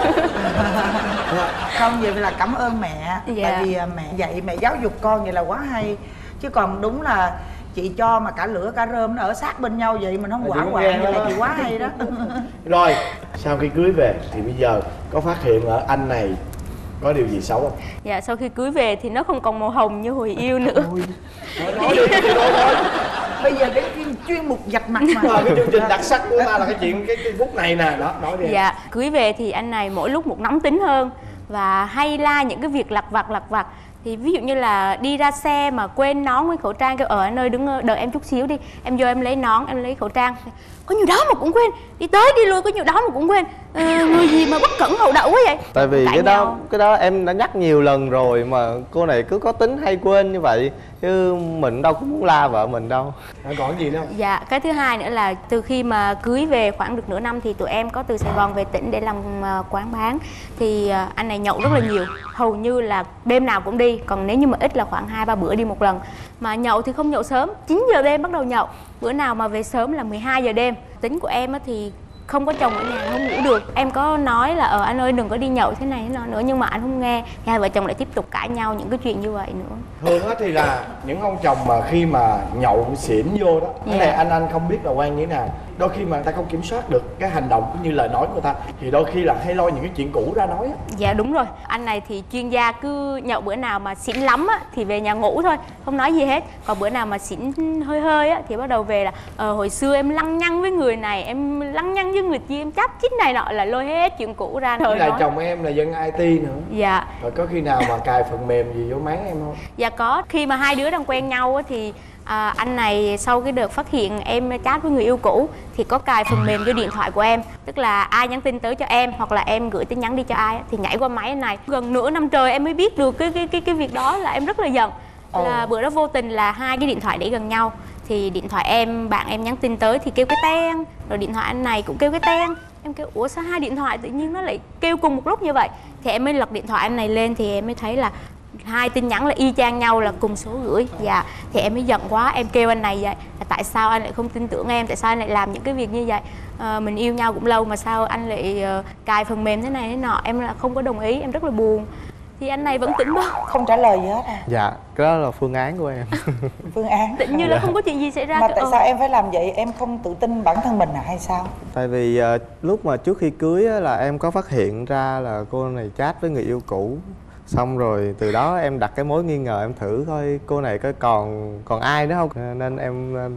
Không, vậy là cảm ơn mẹ. Dạ. Tại vì mẹ dạy, mẹ giáo dục con vậy là quá hay. Chứ còn đúng là chị cho mà cả lửa cả rơm nó ở sát bên nhau vậy mình không quả quạng vậy là chị quá hay đó. Rồi, sau khi cưới về thì bây giờ có phát hiện ở anh này có điều gì xấu không? Dạ sau khi cưới về thì nó không còn màu hồng như hồi yêu nữa. Nói, nói đi, nói thôi. Bây giờ cái chuyên, chuyên mục vạch mặt mà. À, cái chương trình đặc sắc của ta là cái chuyện cái, cái phút này nè, đó, nói đi. Dạ, cưới về thì anh này mỗi lúc một nóng tính hơn và hay la những cái việc lặt vặt lặt vặt. Thì ví dụ như là đi ra xe mà quên nón với khẩu trang, kêu ở anh ơi đứng đợi em chút xíu đi, em vô em lấy nón, em lấy khẩu trang. Có nhiều đó mà cũng quên, đi tới đi lui có nhiều đó mà cũng quên. Ờ, người gì mà bất cẩn hậu đậu quá vậy. Tại vì Cãi cái nhau. đó cái đó em đã nhắc nhiều lần rồi mà cô này cứ có tính hay quên như vậy, chứ mình đâu có muốn la vợ mình đâu. À, còn gì nữa không? Dạ, cái thứ hai nữa là từ khi mà cưới về khoảng được nửa năm thì tụi em có từ Sài Gòn về tỉnh để làm uh, quán bán. Thì uh, anh này nhậu rất là nhiều, hầu như là đêm nào cũng đi, còn nếu như mà ít là khoảng hai ba bữa đi một lần. Mà nhậu thì không nhậu sớm, chín giờ đêm bắt đầu nhậu. Bữa nào mà về sớm là mười hai giờ đêm. Tính của em thì không có chồng ở nhà không ngủ được. Em có nói là ờ anh ơi đừng có đi nhậu thế này thế nọ nữa, nhưng mà anh không nghe. Hai vợ chồng lại tiếp tục cãi nhau những cái chuyện như vậy nữa. Thường á thì là những ông chồng mà khi mà nhậu xỉn vô đó, cái Dạ. này anh anh không biết là quan như thế nào. Đôi khi mà người ta không kiểm soát được cái hành động cũng như lời nói của người ta, thì đôi khi là hay lôi những cái chuyện cũ ra nói á. Dạ đúng rồi, anh này thì chuyên gia, cứ nhậu bữa nào mà xỉn lắm á thì về nhà ngủ thôi, không nói gì hết. Còn bữa nào mà xỉn hơi hơi á thì bắt đầu về là ờ, hồi xưa em lăng nhăng với người này, em lăng nhăng với người kia, em chắp chít này nọ, là lôi hết chuyện cũ ra. Với lại nói. chồng em là dân i tê nữa. Dạ. Rồi có khi nào mà cài phần mềm gì vô máy em không? Dạ có, khi mà hai đứa đang quen nhau á thì à, anh này sau cái đợt phát hiện em chat với người yêu cũ thì có cài phần mềm vô điện thoại của em. Tức là ai nhắn tin tới cho em hoặc là em gửi tin nhắn đi cho ai á, thì nhảy qua máy anh này. Gần nửa năm trời em mới biết được cái cái cái cái việc đó, là em rất là giận. Là bữa đó vô tình là hai cái điện thoại để gần nhau, thì điện thoại em, bạn em nhắn tin tới thì kêu cái ten, rồi điện thoại anh này cũng kêu cái ten. Em kêu ủa sao hai điện thoại tự nhiên nó lại kêu cùng một lúc như vậy. Thì em mới lật điện thoại anh này lên thì em mới thấy là hai tin nhắn là y chang nhau, là cùng số gửi. Dạ, thì em mới giận quá, em kêu anh này vậy là tại sao anh lại không tin tưởng em, tại sao anh lại làm những cái việc như vậy. À, mình yêu nhau cũng lâu mà sao anh lại uh, cài phần mềm thế này thế nọ. Em là không có đồng ý, em rất là buồn. Thì anh này vẫn tỉnh bơ, không trả lời gì hết à? Dạ, cái đó là phương án của em. Phương án tỉnh như là không có chuyện gì xảy ra. mà tại ừ. sao em phải làm vậy? Em không tự tin bản thân mình à hay sao? Tại vì uh, lúc mà trước khi cưới á, là em có phát hiện ra là cô này chat với người yêu cũ. Xong rồi từ đó em đặt cái mối nghi ngờ, em thử coi cô này có còn còn ai nữa không. Nên em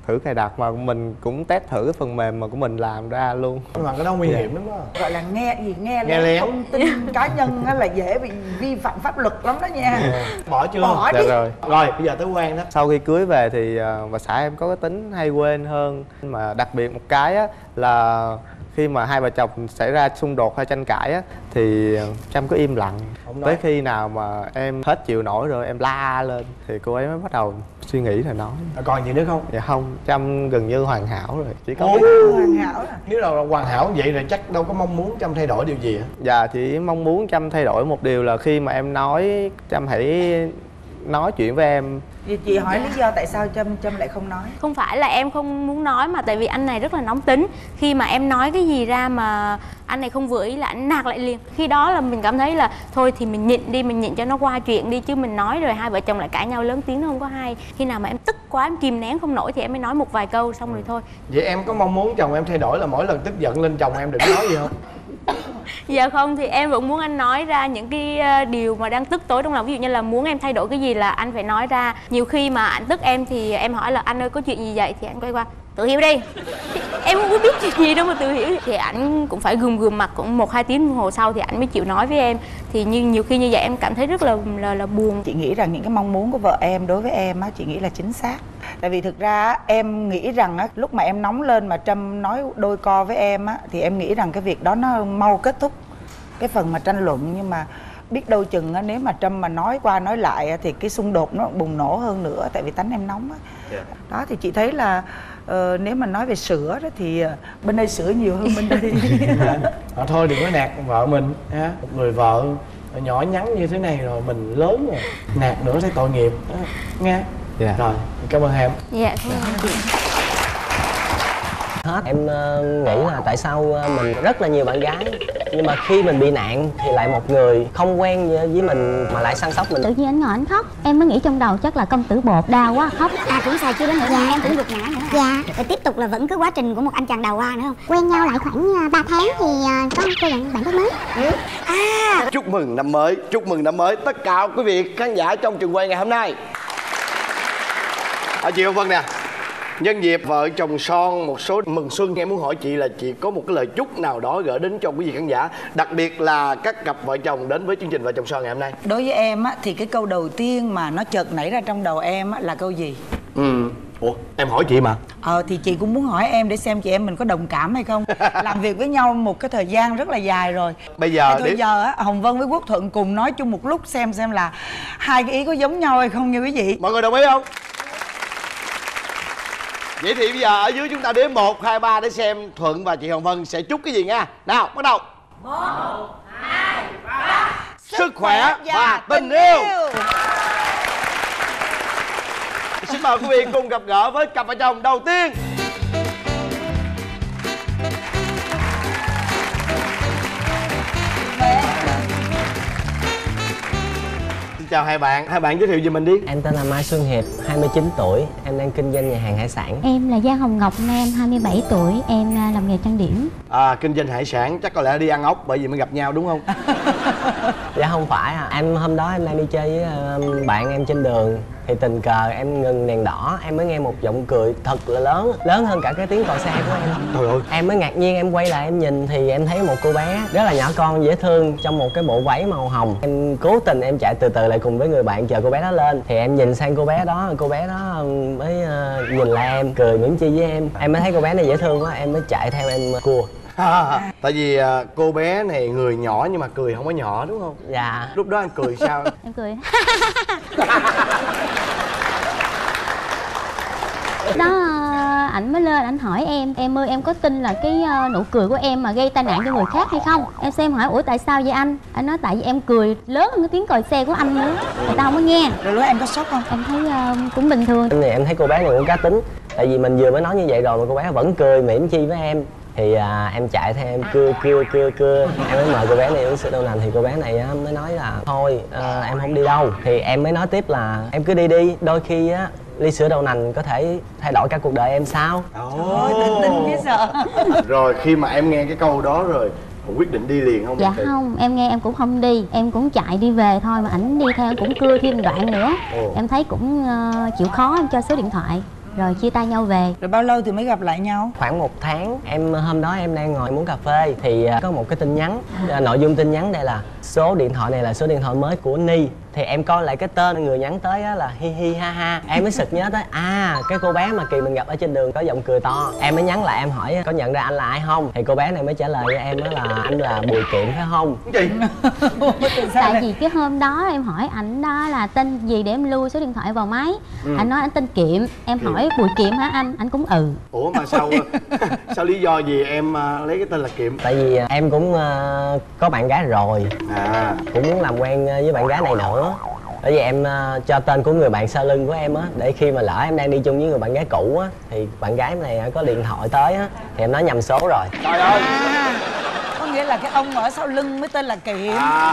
thử cài đặt mà mình cũng test thử cái phần mềm mà của mình làm ra luôn. Nhưng mà cái đó nguy hiểm lắm đó. Gọi là nghe gì nghe, nghe lén thông tin cá nhân á là dễ bị vi phạm pháp luật lắm đó nha. Bỏ chưa? Bỏ dạ đi. rồi. Rồi bây giờ tới quen đó. Sau khi cưới về thì uh, bà xã em có cái tính hay quên hơn, mà đặc biệt một cái á là khi mà hai vợ chồng xảy ra xung đột hay tranh cãi á thì Trâm cứ im lặng. Tới khi nào mà em hết chịu nổi rồi em la lên thì cô ấy mới bắt đầu suy nghĩ rồi nói. À, còn gì nữa không? Dạ không, Trâm gần như hoàn hảo rồi, chỉ có Ồ, biết... Hoàn hảo à. Nếu là hoàn hảo vậy rồi chắc đâu có mong muốn Trâm thay đổi điều gì hả? Dạ chỉ mong muốn Trâm thay đổi một điều là khi mà em nói, Trâm hãy nói chuyện với em. Vậy chị hỏi lý do tại sao Trâm Trâm lại không nói? Không phải là em không muốn nói, mà tại vì anh này rất là nóng tính. Khi mà em nói cái gì ra mà anh này không vừa ý là anh nạt lại liền. Khi đó là mình cảm thấy là thôi thì mình nhịn đi, mình nhịn cho nó qua chuyện đi, chứ mình nói rồi hai vợ chồng lại cãi nhau lớn tiếng nó không có hay. Khi nào mà em tức quá, em kìm nén không nổi thì em mới nói một vài câu xong rồi thôi. Vậy em có mong muốn chồng em thay đổi là mỗi lần tức giận lên chồng em đừng nói gì không? Dạ không, thì em vẫn muốn anh nói ra những cái điều mà đang tức tối trong lòng. Ví dụ như là muốn em thay đổi cái gì là anh phải nói ra. Nhiều khi mà anh tức em thì em hỏi là anh ơi có chuyện gì vậy, thì anh quay qua tự hiểu đi. Thì em không có biết chuyện gì đâu mà tự hiểu. Thì anh cũng phải gườm gườm mặt cũng một hai tiếng đồng hồ sau thì anh mới chịu nói với em. Thì như nhiều khi như vậy em cảm thấy rất là là, là buồn. Chị nghĩ rằng những cái mong muốn của vợ em đối với em á, chị nghĩ là chính xác. Tại vì thực ra á, em nghĩ rằng á, lúc mà em nóng lên mà Trâm nói đôi co với em á, thì em nghĩ rằng cái việc đó nó mau kết thúc cái phần mà tranh luận. Nhưng mà biết đâu chừng á, nếu mà Trâm mà nói qua nói lại á, thì cái xung đột nó bùng nổ hơn nữa. Tại vì tánh em nóng á. Yeah. Đó thì chị thấy là uh, nếu mà nói về sữa đó thì uh, bên đây sữa nhiều hơn bên đây. À, thôi đừng có nạt vợ mình ha. Một người vợ nhỏ nhắn như thế này rồi, mình lớn rồi nạt nữa thấy tội nghiệp đó. Nghe. Yeah. Rồi cảm ơn em. Dạ cảm ơn chị. Hết em uh, nghĩ là tại sao uh, mình rất là nhiều bạn gái nhưng mà khi mình bị nạn thì lại một người không quen với mình mà lại săn sóc mình. Tự nhiên anh ngồi anh khóc, em mới nghĩ trong đầu chắc là công tử bột đau quá khóc. À cũng xài chưa đến nữa, dạ em cũng gục ngã nữa. Dạ rồi tiếp tục là vẫn cứ quá trình của một anh chàng đầu qua nữa không? Quen nhau lại khoảng ba tháng thì có cô bạn bạn mới. Ừ. À chúc mừng năm mới, chúc mừng năm mới tất cả quý vị khán giả trong trường quay ngày hôm nay. Ở chị Hồng Vân nè, nhân dịp vợ chồng son một số mừng xuân, em muốn hỏi chị là chị có một cái lời chúc nào đó gửi đến cho quý vị khán giả, đặc biệt là các cặp vợ chồng đến với chương trình Vợ Chồng Son ngày hôm nay? Đối với em á thì cái câu đầu tiên mà nó chợt nảy ra trong đầu em á là câu gì? Ừ. Ủa em hỏi chị mà. Ờ thì chị cũng muốn hỏi em để xem chị em mình có đồng cảm hay không. Làm việc với nhau một cái thời gian rất là dài rồi. Bây giờ thôi đến... giờ á Hồng Vân với Quốc Thuận cùng nói chung một lúc xem xem là hai cái ý có giống nhau hay không nha quý vị. Mọi người đồng ý không? Vậy thì bây giờ ở dưới chúng ta đếm một, hai, ba để xem Thuận và chị Hồng Vân sẽ chúc cái gì nha. Nào, bắt đầu. Một, hai, ba. Sức khỏe và, và tình yêu. Xin mời quý vị cùng gặp gỡ với cặp vợ chồng đầu tiên. Chào hai bạn, hai bạn giới thiệu về mình đi. Em tên là Mai Xuân Hiệp, hai mươi chín tuổi, em đang kinh doanh nhà hàng hải sản. Em là Giang Hồng Ngọc Nam, hai mươi bảy tuổi, em làm nghề trang điểm. À, kinh doanh hải sản, chắc có lẽ đi ăn ốc bởi vì mới gặp nhau đúng không? Dạ không phải à, em hôm đó em đang đi chơi với uh, bạn em trên đường thì tình cờ em ngừng đèn đỏ, em mới nghe một giọng cười thật là lớn, lớn hơn cả cái tiếng còi xe của em. Trời ơi. Em mới ngạc nhiên em quay lại em nhìn thì em thấy một cô bé rất là nhỏ con dễ thương trong một cái bộ váy màu hồng. Em cố tình em chạy từ từ lại cùng với người bạn chờ cô bé đó lên thì em nhìn sang cô bé đó, cô bé đó mới uh, nhìn lại em cười mỉm chi với em. Em mới thấy cô bé này dễ thương quá, em mới chạy theo em cua. À, tại vì à, cô bé này người nhỏ nhưng mà cười không có nhỏ đúng không? Dạ. Lúc đó anh cười sao? Em cười. Đó ảnh mới lên ảnh hỏi em, em ơi em có tin là cái uh, nụ cười của em mà gây tai nạn cho người khác hay không? Em xem hỏi ủa tại sao vậy anh? Anh nói tại vì em cười lớn hơn cái tiếng còi xe của anh nữa, người ta không có nghe. Rồi lúc em có sốc không? Em thấy uh, cũng bình thường. Thì em thấy cô bé này cũng cá tính, tại vì mình vừa mới nói như vậy rồi mà cô bé vẫn cười mỉm chi với em. Thì à, em chạy theo em cưa cưa cưa cưa em mới mời cô bé này uống sữa đậu nành thì cô bé này á, mới nói là thôi à, em không đi đâu. Thì em mới nói tiếp là em cứ đi đi, đôi khi á ly sữa đậu nành có thể thay đổi cả cuộc đời em sao. Ôi tình tình dễ sợ. Rồi khi mà em nghe cái câu đó rồi quyết định đi liền không? Dạ không, em nghe em cũng không đi, em cũng chạy đi về thôi mà ảnh đi theo cũng cưa thêm đoạn nữa. Ồ. Em thấy cũng uh, chịu khó em cho số điện thoại. rồi chia tay nhau về. Rồi bao lâu thì mới gặp lại nhau? Khoảng một tháng. Em hôm đó em đang ngồi uống cà phê thì à, có một cái tin nhắn. À, nội dung tin nhắn đây là số điện thoại này là số điện thoại mới của Ni. Thì em coi lại cái tên người nhắn tới á là hi hi ha ha. Em mới sực nhớ tới à cái cô bé mà Kỳ mình gặp ở trên đường có giọng cười to. Em mới nhắn lại em hỏi có nhận ra anh là ai không. Thì cô bé này mới trả lời cho em đó là anh là Bùi Kiệm phải không? Gì? Tại vì cái hôm đó em hỏi ảnh đó là tên gì để em lưu số điện thoại vào máy. Ừ. Anh nói anh tên Kiệm. Em hỏi Bùi Kiệm hả anh? Anh cũng ừ. Ủa mà sao sao lý do gì em uh, lấy cái tên là Kiệm? Tại vì em cũng uh, có bạn gái rồi. À. Cũng muốn làm quen với bạn gái này nữa. Bởi vì em uh, cho tên của người bạn sau lưng của em á, để khi mà lỡ em đang đi chung với người bạn gái cũ á thì bạn gái này có điện thoại tới á thì em nói nhầm số rồi. Trời ơi. À, có nghĩa là cái ông ở sau lưng mới tên là Kiệm. À.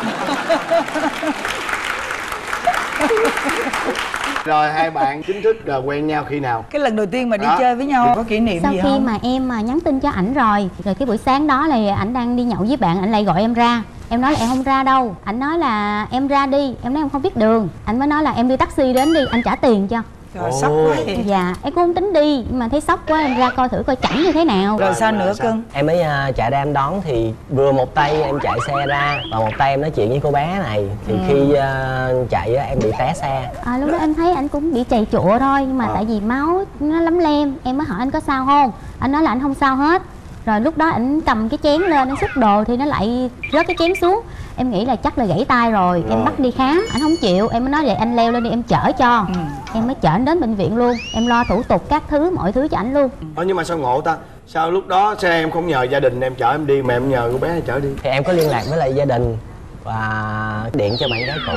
Rồi hai bạn chính thức uh, quen nhau khi nào? Cái lần đầu tiên mà đi đó. chơi với nhau có kỷ niệm sau gì khi không? mà em mà nhắn tin cho ảnh rồi rồi cái buổi sáng đó là ảnh đang đi nhậu với bạn, ảnh lại gọi em ra. Em nói là em không ra đâu. Ảnh nói là em ra đi. Em nói em không biết đường. Ảnh mới nói là em đi taxi đến đi, anh trả tiền cho. Trời, sốc quá vậy. Dạ em cũng không tính đi nhưng mà thấy sốc quá em ra coi thử coi chảnh như thế nào. Rồi sao nữa cưng? Em mới uh, chạy ra em đón thì vừa một tay em chạy xe ra và một tay em nói chuyện với cô bé này. Thì ừ. khi uh, chạy uh, em bị té xe. À, lúc đó em thấy anh cũng bị chày chụa thôi nhưng mà à. tại vì máu nó lấm lem. Em mới hỏi anh có sao không. Anh nói là anh không sao hết. Rồi lúc đó ảnh cầm cái chén lên, anh xúc đồ thì nó lại rớt cái chén xuống. Em nghĩ là chắc là gãy tay rồi, rồi. Em bắt đi khám, anh không chịu. Em mới nói vậy anh leo lên đi em chở cho. ừ. Em mới chở anh đến bệnh viện luôn. Em lo thủ tục các thứ, mọi thứ cho anh luôn. Ờ nhưng mà sao ngộ ta? Sao lúc đó xe em không nhờ gia đình em chở em đi mà em nhờ cô bé chở đi? Thì em có liên lạc với lại gia đình và điện cho bạn gái cũ.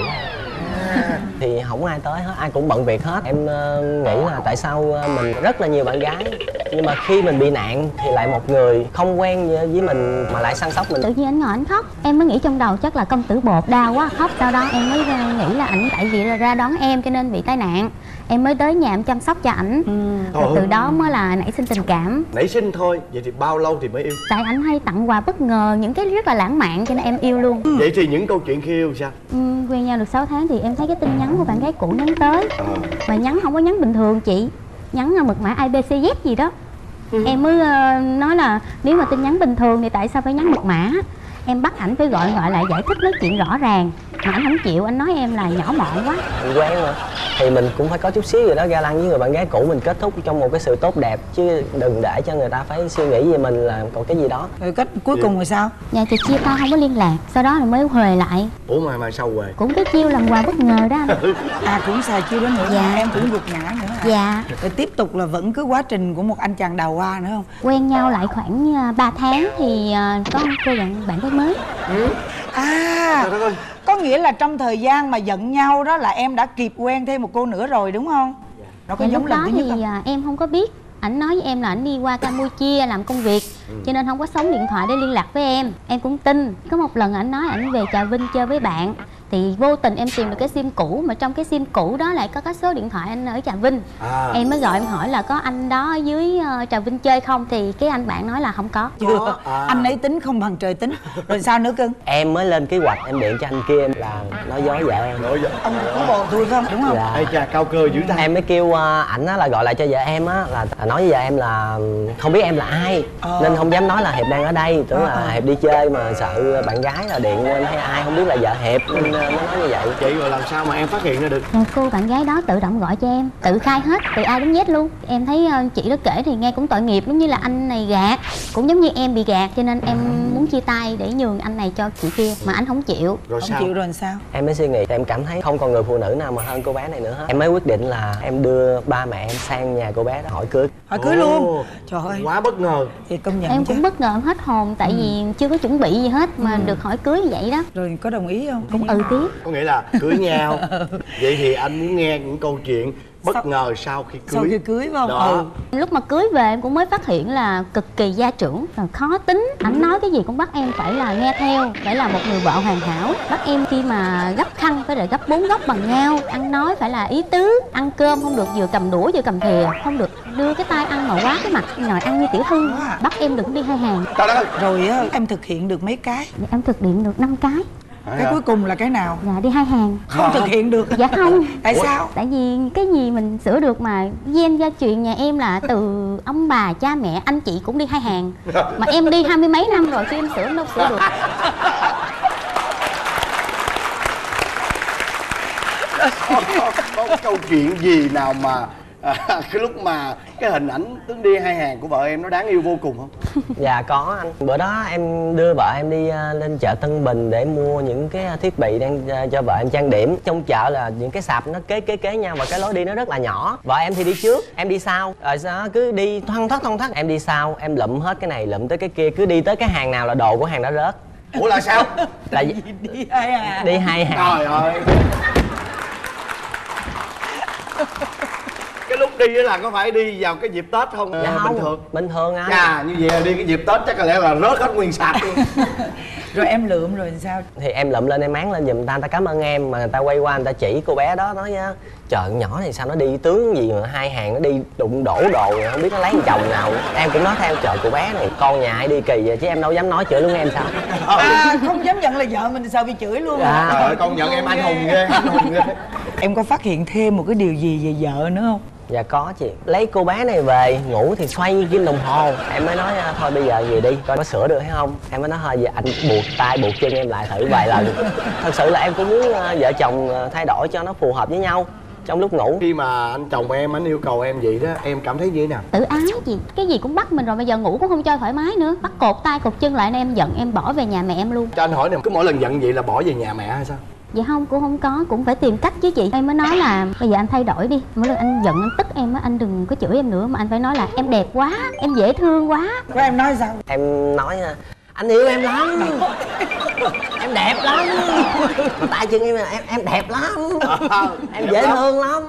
Thì không ai tới hết, ai cũng bận việc hết. Em uh, nghĩ là tại sao uh, mình rất là nhiều bạn gái nhưng mà khi mình bị nạn thì lại một người không quen với mình mà lại săn sóc mình. Tự nhiên anh ngồi anh khóc. Em mới nghĩ trong đầu chắc là công tử bột đau quá khóc. Sau đó em mới nghĩ là ảnh tại vì là ra đón em cho nên bị tai nạn. Em mới tới nhà em chăm sóc cho ảnh. ừ. Từ đó mới là nảy sinh tình cảm. Nảy sinh thôi, vậy thì bao lâu thì mới yêu? Tại ảnh hay tặng quà bất ngờ, những cái rất là lãng mạn cho nên em yêu luôn. ừ. Vậy thì những câu chuyện khi yêu sao? ừ, Quen nhau được sáu tháng thì em thấy cái tin nhắn của bạn gái cũ nhắn tới. à. Mà nhắn không có nhắn bình thường chị, nhắn mật mã a bê xê dét gì đó. ừ. Em mới uh, nói là nếu mà tin nhắn bình thường thì tại sao phải nhắn mật mã. Em bắt ảnh phải gọi gọi lại giải thích nói chuyện rõ ràng mà anh không chịu. Anh nói em là nhỏ mọn quá. Mình quen mà thì mình cũng phải có chút xíu gì đó ga lăng với người bạn gái cũ, mình kết thúc trong một cái sự tốt đẹp chứ đừng để cho người ta phải suy nghĩ về mình là còn cái gì đó. Rồi kết cuối cùng rồi sao? Dạ thì chia tay không có liên lạc, sau đó là mới huề lại. Ủa mà mà sao huề? Cũng cái chiêu làm quà bất ngờ đó anh. À cũng xài chiêu đó nữa. Dạ. Em cũng gục ngã nữa à? Dạ. Rồi tiếp tục là vẫn cứ quá trình của một anh chàng đào hoa nữa không? Quen nhau lại khoảng ba tháng thì có cô bạn bạn gái mới. ừ. À có nghĩa là trong thời gian mà giận nhau đó là em đã kịp quen thêm một cô nữa rồi đúng không? Nó có dạ, giống lúc lần đó thứ nhất thì không? em không có biết. Ảnh nói với em là ảnh đi qua Campuchia làm công việc. ừ. Cho nên không có sóng điện thoại để liên lạc với em. Em cũng tin. Có một lần ảnh nói ảnh về Trà Vinh chơi với bạn thì vô tình em tìm được cái sim cũ mà trong cái sim cũ đó lại có cái số điện thoại anh ở Trà Vinh. à. Em mới gọi em hỏi là có anh đó ở dưới uh, Trà Vinh chơi không thì cái anh bạn nói là không có. Chưa. à. Anh ấy tính không bằng trời tính. Rồi sao nữa cưng? Em mới lên kế hoạch em điện cho anh kia là nói dối vợ em. Nói dối. Ông cũng bồ tôi không đúng không? Dạ. Ê chà cao cơ dữ ta. Em mới kêu uh, ảnh á là gọi lại cho vợ em á là, là nói với vợ em là không biết em là ai. à. Nên không dám nói là Hiệp đang ở đây, tưởng à. là Hiệp đi chơi mà sợ bạn gái là điện lên hay ai không biết là vợ Hiệp nên mới nói như vậy. Chị rồi làm sao mà em phát hiện ra được? Rồi cô bạn gái đó tự động gọi cho em, tự khai hết từ A đến Z luôn. Em thấy uh, chị đó kể thì nghe cũng tội nghiệp, giống như là anh này gạt, cũng giống như em bị gạt cho nên em muốn chia tay để nhường anh này cho chị kia mà anh không chịu. Rồi không sao? chịu rồi sao? Em mới suy nghĩ, em cảm thấy không còn người phụ nữ nào mà hơn cô bé này nữa hết. Em mới quyết định là em đưa ba mẹ em sang nhà cô bé đó hỏi cưới. Hỏi cưới oh, luôn. Trời ơi quá bất ngờ. Thì công nhận em chứ. Cũng bất ngờ, em hết hồn tại ừ. vì chưa có chuẩn bị gì hết mà ừ. được hỏi cưới như vậy đó. Rồi có đồng ý không? Cũng ừ tiếp. Có nghĩa là cưới nhau. Vậy thì anh muốn nghe những câu chuyện bất sau, ngờ sau khi cưới. Sau khi cưới phải không? Đó. Ừ. Lúc mà cưới về em cũng mới phát hiện là cực kỳ gia trưởng, là khó tính. Ảnh nói cái gì cũng bắt em phải là nghe theo, phải là một người vợ hoàn hảo. Bắt em khi mà gấp khăn phải là gấp bốn góc bằng nhau, ăn nói phải là ý tứ, ăn cơm không được vừa cầm đũa vừa cầm thìa, không được đưa cái tay ăn mà quá cái mặt, ngồi ăn như tiểu thư. Bắt em đừng đi hai hàng. Rồi á, em thực hiện được mấy cái? Em thực hiện được năm cái. Cái cuối cùng là cái nào? Dạ đi hai hàng. Không thực hiện được. Dạ không. Tại sao? Tại vì cái gì mình sửa được mà gen gia truyền nhà em là từ ông bà, cha mẹ, anh chị cũng đi hai hàng. Mà em đi hai mươi mấy năm rồi khi em sửa đâu sửa được. có, có, có câu chuyện gì nào mà à, cái lúc mà cái hình ảnh Tuấn đi hai hàng của vợ em nó đáng yêu vô cùng không? Dạ có anh. Bữa đó em đưa vợ em đi uh, lên chợ Tân Bình để mua những cái thiết bị đang uh, cho vợ em trang điểm. Trong chợ là những cái sạp nó kế kế kế nhau và cái lối đi nó rất là nhỏ. Vợ em thì đi trước, em đi sau. Rồi sau cứ đi thoăn thoắt thoăn thoắt. Em đi sau, em lụm hết cái này, lụm tới cái kia. Cứ đi tới cái hàng nào là đồ của hàng đó rớt. Ủa là sao? Là đi hai hàng. Đi hai hàng. Trời ơi. Cái lúc đi là có phải đi vào cái dịp Tết không? Dạ à, không, bình thường. Bình thường anh. À như vậy là đi cái dịp Tết chắc có lẽ là rớt hết nguyên sạp luôn. Rồi em lượm rồi sao? Thì em lụm lên em máng lên giùm người ta, người ta cảm ơn em. Mà người ta quay qua người ta chỉ cô bé đó nói trời con nhỏ này sao nó đi tướng gì mà hai hàng nó đi đụng đổ đồ rồi không biết nó lấy một chồng nào. Em cũng nói theo trời cô bé này con nhà ai đi kỳ vậy chứ em đâu dám nói chửi luôn em sao. À, không dám nhận là vợ mình sao bị chửi luôn. Dạ. Trời ơi công nhận em anh hùng ghê, anh hùng ghê. Em có phát hiện thêm một cái điều gì về vợ nữa không? Dạ có chị. Lấy cô bé này về ngủ thì xoay như kim đồng hồ. Em mới nói thôi bây giờ về đi coi có sửa được hay không. Em mới nói thôi giờ anh buộc tay buộc chân em lại thử vài lần. Thật sự là em cũng muốn vợ chồng thay đổi cho nó phù hợp với nhau trong lúc ngủ. Khi mà anh chồng em anh yêu cầu em vậy đó, em cảm thấy như thế nào? Tự ái gì, cái gì cũng bắt mình rồi, bây giờ ngủ cũng không cho thoải mái nữa. Bắt cột tay cột chân lại nên em giận em bỏ về nhà mẹ em luôn. Cho anh hỏi nè, cứ mỗi lần giận vậy là bỏ về nhà mẹ hay sao? Dạ không, cũng không có, cũng phải tìm cách chứ chị. Em mới nói là bây giờ anh thay đổi đi. Mỗi lần anh giận anh tức em á, anh đừng có chửi em nữa. Mà anh phải nói là em đẹp quá, em dễ thương quá. Có em nói sao? Em nói anh yêu em lắm, em đẹp lắm, mà tay chân em em em đẹp lắm, em dễ thương lắm.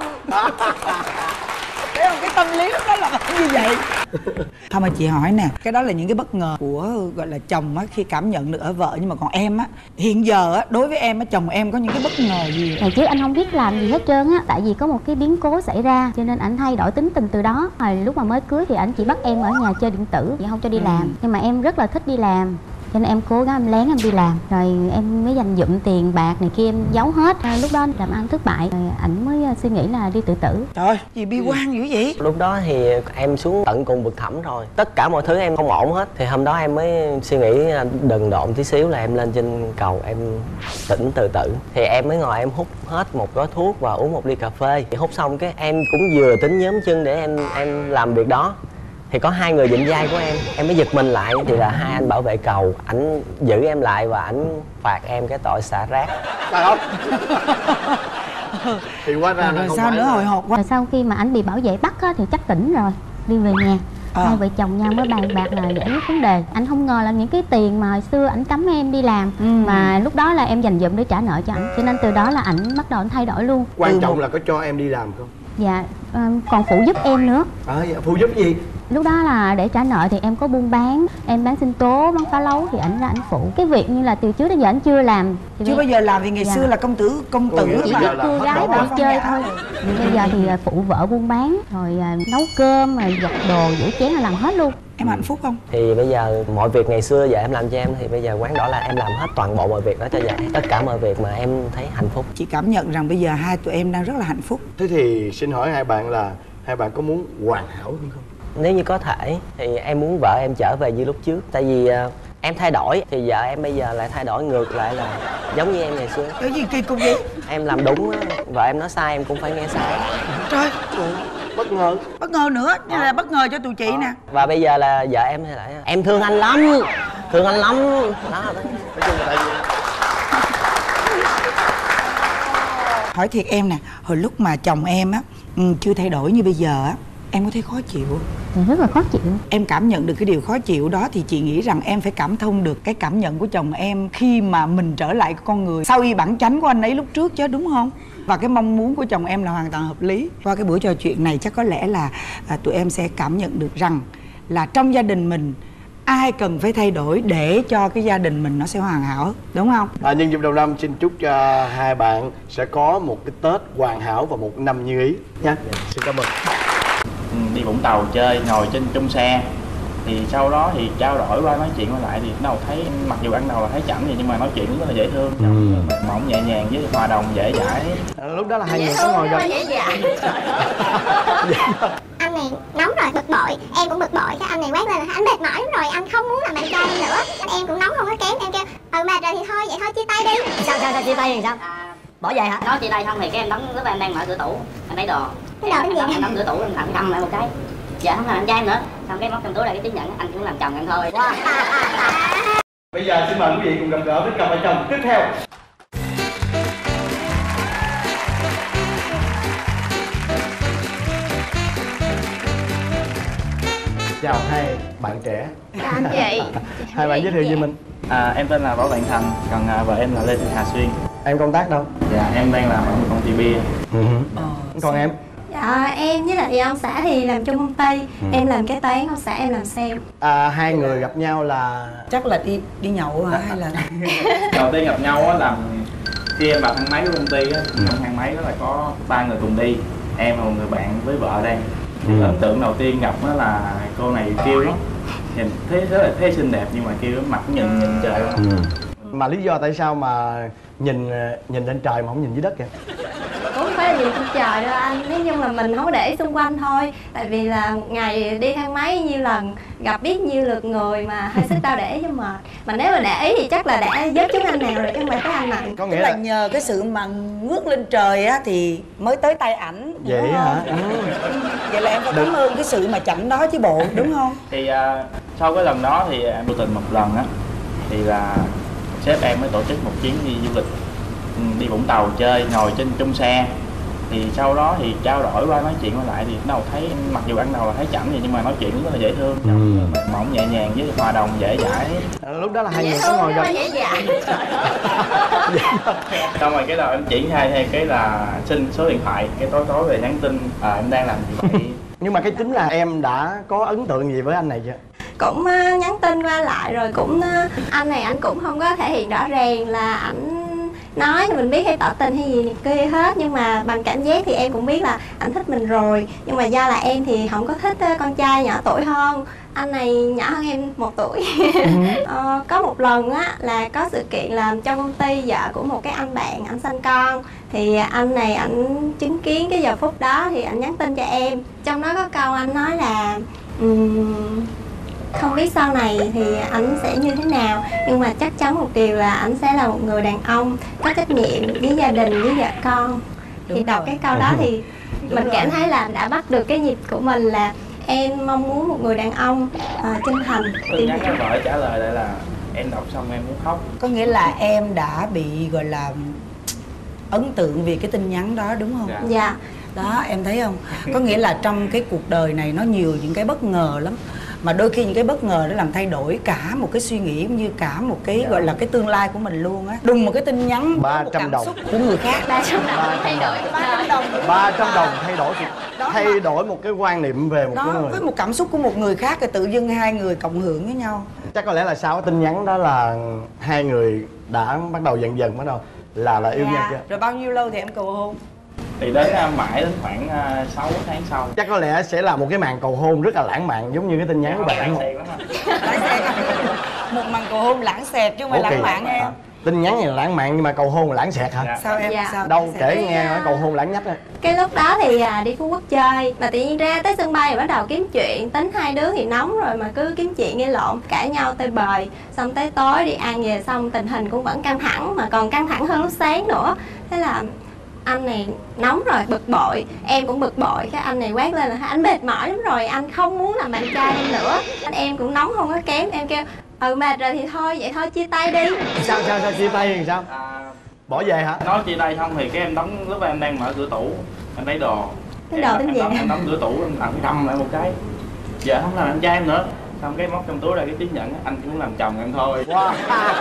Thấy không, cái tâm lý lúc đó là như vậy. Thôi mà chị hỏi nè, cái đó là những cái bất ngờ của gọi là chồng á khi cảm nhận được ở vợ, nhưng mà còn em á, hiện giờ á đối với em á, chồng em có những cái bất ngờ gì? Ngày trước anh không biết làm gì hết trơn á, tại vì có một cái biến cố xảy ra cho nên ảnh thay đổi tính tình từ đó. Hồi lúc mà mới cưới thì ảnh chỉ bắt em ở nhà chơi điện tử, vậy không cho đi làm. Nhưng mà em rất là thích đi làm cho nên em cố gắng em lén em đi làm, rồi em mới dành dụm tiền bạc này kia em giấu hết. À, lúc đó làm ăn thất bại rồi ảnh mới suy nghĩ là đi tự tử. Trời ơi, gì bi quan dữ vậy? Lúc đó thì em xuống tận cùng vực thẳm rồi, tất cả mọi thứ em không ổn hết. Thì hôm đó em mới suy nghĩ đần độn tí xíu là em lên trên cầu em tỉnh tự tử. Thì em mới ngồi em hút hết một gói thuốc và uống một ly cà phê. Thì hút xong cái em cũng vừa tính nhóm chân để em em làm việc đó thì có hai người dịnh vai của em, em mới giật mình lại thì là hai anh bảo vệ cầu, ảnh giữ em lại và ảnh phạt em cái tội xả rác. Phải không? Thì quá ra rồi sao nữa, hồi hộp quá. Rồi sau khi mà ảnh bị bảo vệ bắt á, thì chắc tỉnh rồi, đi về nhà. À. Hai vợ chồng nhau mới bàn bạc là giải quyết vấn đề. Anh không ngờ là những cái tiền mà hồi xưa ảnh cấm em đi làm, ừ. mà lúc đó là em dành dụm để trả nợ cho ảnh, cho nên từ đó là ảnh bắt đầu ảnh thay đổi luôn. Quan từ trọng một... là có cho em đi làm không? Dạ, còn phụ giúp em nữa. À, dạ, phụ giúp gì? Lúc đó là để trả nợ thì em có buôn bán, em bán sinh tố, bán phá lấu thì ảnh ra ảnh phụ. Cái việc như là từ trước đến giờ ảnh chưa làm. Thì chưa bây... bao giờ làm, vì ngày dạ. xưa là công tử công tử chỉ giúp cô gái bạn chơi thôi. Bây giờ thì phụ vợ buôn bán, rồi nấu cơm, rồi giặt đồ, rửa chén là làm hết luôn. Em hạnh phúc không? Thì bây giờ mọi việc ngày xưa giờ em làm cho em thì bây giờ quán đỏ là em làm hết toàn bộ mọi việc đó cho vợ. Tất cả mọi việc mà em thấy hạnh phúc. Chị cảm nhận rằng bây giờ hai tụi em đang rất là hạnh phúc. Thế thì xin hỏi hai bạn là hai bạn có muốn hoàn hảo hơn không? Nếu như có thể thì em muốn vợ em trở về như lúc trước. Tại vì uh, em thay đổi thì vợ em bây giờ lại thay đổi ngược lại là giống như em ngày xưa. Cái gì kỳ cục vậy? Em làm đúng á, vợ em nói sai em cũng phải nghe sai. Trời, bất ngờ. Bất ngờ nữa, như là bất ngờ cho tụi chị nè. Và bây giờ là vợ em thì lại em thương anh lắm, thương anh lắm. Đó. Nói chung là tại vì... Hỏi thiệt em nè, hồi lúc mà chồng em á chưa thay đổi như bây giờ á, em có thấy khó chịu không? Thì rất là khó chịu. Em cảm nhận được cái điều khó chịu đó thì chị nghĩ rằng em phải cảm thông được cái cảm nhận của chồng em khi mà mình trở lại con người sau y bản chánh của anh ấy lúc trước chứ, đúng không? Và cái mong muốn của chồng em là hoàn toàn hợp lý. Qua cái buổi trò chuyện này chắc có lẽ là à, tụi em sẽ cảm nhận được rằng là trong gia đình mình ai cần phải thay đổi để cho cái gia đình mình nó sẽ hoàn hảo, đúng không? À, nhân dịp đầu năm xin chúc cho hai bạn sẽ có một cái Tết hoàn hảo và một năm như ý nha. Xin cảm ơn. Đi Vũng Tàu chơi, ngồi trên trong xe Thì sau đó thì trao đổi qua nói chuyện qua lại thì đầu thấy mặc dù ăn đầu là thấy chảnh vậy nhưng mà nói chuyện rất là dễ thương, ừ. mỏng nhẹ nhàng với hòa đồng dễ dãi. Lúc đó là hai người có ngồi gần. Anh này nóng rồi, bực bội, em cũng bực bội. Cái anh này quát lên là anh mệt mỏi lắm rồi, anh không muốn làm bạn trai em nữa. Anh em cũng nóng không có kém, em kêu ừ mệt rồi thì thôi, vậy thôi chia tay đi. Sao sao sao chia tay thì sao? À, bỏ về hả? Nói chia tay xong thì cái em đóng, lúc em đang mở cửa tủ, anh lấy đồ. Cái đồ cái gì? Em đóng cửa tủ, em thẳng cầm lại một cái. Dạ không là anh trai em nữa. Xong cái móc trong túi là cái chứng nhận, anh cũng làm chồng em thôi. Wow. Bây giờ xin mời quý vị cùng gặp gỡ với cặp vợ chồng tiếp theo. Chào hai bạn trẻ. Chào anh chị. Hai bạn giới thiệu về mình. À, em tên là Võ Bạn Thành, còn à, vợ em là Lê Thị Hà Xuyên. Em công tác đâu? Dạ, em đang làm ở một công ty bia. Ừ. Ờ, còn em? Dạ, em với lại ông xã thì làm chung công ty. Ừ. Em làm kế toán, ông xã em làm sale. À, hai người gặp nhau là... Chắc là đi đi nhậu hả? Hay là... Đầu tiên gặp nhau á là khi em vào thang máy của công ty á, ừ. trong thang máy đó là có ba người cùng đi. Em và một người bạn với vợ đây. Ừ. Ấn tượng đầu tiên gặp đó là cô này kêu lắm, nhìn thấy rất là thấy xinh đẹp nhưng mà kêu mặt nhìn nhìn trời luôn. Ừ. Mà lý do tại sao mà nhìn nhìn lên trời mà không nhìn dưới đất kìa? Cũng không phải là nhìn trên trời đâu anh, nếu như là mình không có để ý xung quanh thôi. Tại vì là ngày đi thang máy nhiêu lần, gặp biết nhiêu lượt người mà hơi sức đau để ý cho mệt. Mà nếu mà để ý thì chắc là đã vớt chúng anh nào rồi chứ không phải tới anh này. Có nghĩa là... là nhờ cái sự mà ngước lên trời á thì mới tới tay ảnh. Vậy hả? Ừ. Vậy là em phải cảm ơn cái sự mà chảnh đó chứ bộ, đúng không? Thì uh, sau cái lần đó thì em vô tình một lần á thì là sếp em mới tổ chức một chuyến đi du lịch, đi Vũng Tàu chơi, ngồi trên chung xe. Thì sau đó thì trao đổi qua nói chuyện qua lại thì đầu thấy mặc dù ăn đầu là thấy chảnh vậy nhưng mà nói chuyện rất là dễ thương, ừ. mỏng nhẹ nhàng với hòa đồng dễ dãi. Lúc đó là hai người có ngồi gần. Xong rồi cái đầu em triển khai thêm cái là xin số điện thoại, cái tối tối về nhắn tin à, em đang làm gì vậy. Nhưng mà cái chính là em đã có ấn tượng gì với anh này chưa? Cũng uh, nhắn tin qua lại rồi cũng uh, anh này anh cũng không có thể hiện rõ ràng là ảnh nói thì mình biết hay tỏ tình hay gì kia hết, nhưng mà bằng cảm giác thì em cũng biết là ảnh thích mình rồi. Nhưng mà do là em thì không có thích con trai nhỏ tuổi hơn, anh này nhỏ hơn em một tuổi. ờ, có một lần á là có sự kiện là trong công ty vợ của một cái anh bạn ảnh sanh con, thì anh này ảnh chứng kiến cái giờ phút đó thì ảnh nhắn tin cho em, trong đó có câu anh nói là um, không biết sau này thì ảnh sẽ như thế nào, nhưng mà chắc chắn một điều là ảnh sẽ là một người đàn ông có trách nhiệm với gia đình, với vợ con. Đúng thì đọc rồi. Cái câu đó thì Đúng mình rồi. Cảm thấy là đã bắt được cái nhịp của mình, là em mong muốn một người đàn ông uh, chân thành. Tôi nhắc cái vợ trả lời lại là em đọc xong em muốn khóc. Có nghĩa là em đã bị gọi là ấn tượng vì cái tin nhắn đó, đúng không? Dạ, dạ. Đó, em thấy không? Có nghĩa là trong cái cuộc đời này nó nhiều những cái bất ngờ lắm. Mà đôi khi những cái bất ngờ nó làm thay đổi cả một cái suy nghĩ, cũng như cả một cái gọi là cái tương lai của mình luôn á. Đùng một cái tin nhắn ba trăm đồng của người khác, ba trăm đồng thay đổi ba trăm đồng ba trăm đồng thay đổi thay đổi một cái quan niệm về một đó, cái người, với một cảm xúc của một người khác, rồi tự dưng hai người cộng hưởng với nhau. Chắc có lẽ là sau cái tin nhắn đó là hai người đã bắt đầu dần dần bắt đầu là là yêu dạ. nhau chưa? Rồi bao nhiêu lâu thì em cầu hôn? Thì đến mãi đến khoảng uh, sáu tháng sau. Chắc có lẽ sẽ là một cái màn cầu hôn rất là lãng mạn giống như cái tin nhắn của bạn. Lãng xẹt. Một màn cầu hôn lãng xẹt chứ không phải lãng mạn em. Tin nhắn này là lãng mạn nhưng mà cầu hôn là lãng xẹt hả? Dạ. Sao em? Dạ. Sao? Đâu kể nghe nói cầu hôn lãng nhất á. Cái lúc đó thì à, đi Phú Quốc chơi, mà tự nhiên ra tới sân bay rồi bắt đầu kiếm chuyện, tính hai đứa thì nóng rồi mà cứ kiếm chuyện gây lộn, cãi nhau tơi bời. Xong tới tối đi ăn về xong tình hình cũng vẫn căng thẳng, mà còn căng thẳng hơn lúc sáng nữa. Thế là anh này nóng rồi, bực bội, em cũng bực bội. Cái anh này quát lên là anh mệt mỏi lắm rồi, anh không muốn làm bạn trai em nữa. Anh em cũng nóng không có kém, em kêu ừ mệt rồi thì thôi, vậy thôi chia tay đi. Sao sao sao chia tay thì sao? À, bỏ về hả? Nói chia tay xong thì cái em đóng, lúc em đang mở cửa tủ, em lấy đồ. Cái đồ tính gì? Em, em đóng cửa tủ, em làm cầm lại một cái. Giờ không làm anh trai em nữa. Xong cái móc trong túi ra cái chứng nhận, anh chỉ muốn làm chồng em thôi. Wow.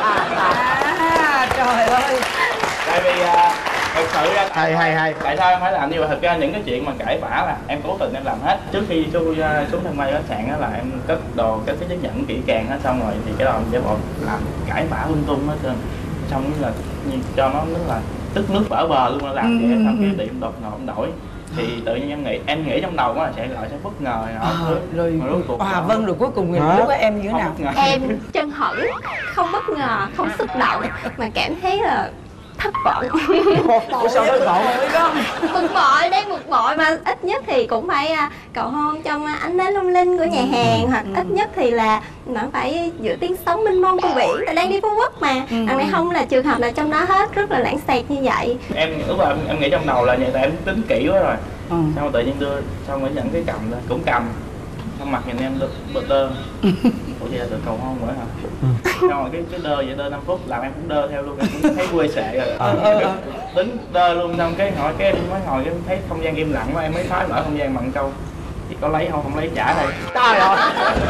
À, trời ơi. Tại vì uh, thật sự ra hay hay hay tại sao em phải làm như vậy? Thật ra những cái chuyện mà cãi vã là em cố tình em làm hết. Trước khi xuống xuống sân bay khách sạn á là em cất đồ, cất cái chứng nhận kỹ càng hết, xong rồi thì cái đầu em sẽ bộ làm cãi vã lung tung hết trơn, xong là cho nó rất là tức nước vỡ bờ luôn, là làm vậy. Xong cái điểm đột ngột đổi thì tự nhiên em nghĩ em nghĩ trong đầu của là sẽ gọi sẽ bất ngờ à, rồi mà rốt cuộc à, vâng, rồi cuối cùng thì lúc đó em như thế nào? Em chân hững, không bất ngờ, không xúc động mà cảm thấy là thất vọng. Ủa sao thất vọng? Bực bội, đang bực bội mà ít nhất thì cũng phải cầu hôn trong ánh nến lung linh của nhà hàng, hoặc ít nhất thì là nó phải giữa tiếng sóng mênh mông của biển. Tại đang đi Phú Quốc mà, đằng này không là trường hợp là trong đó hết, rất là lãng xẹt như vậy. Em lúc mà em, em nghĩ trong đầu là vậy, tại em tính kỹ quá rồi. Ừ. Xong rồi tự nhiên đưa, xong rồi dẫn cái cầm lên, cũng cầm. Xong mặt nhìn em bật đơ. Ủa vậy là tự cầu hôn rồi hả? Xong rồi cái, cái đơ vậy đơ năm phút làm em cũng đơ theo luôn, em cũng thấy quê sệ rồi. Ờ, ờ, ờ. Tính đơ luôn, xong cái hỏi cái em mới ngồi cái thấy không gian im lặng quá, em mới phá mở không gian bằng câu thì có lấy không, không lấy trả đây. Trời ơi.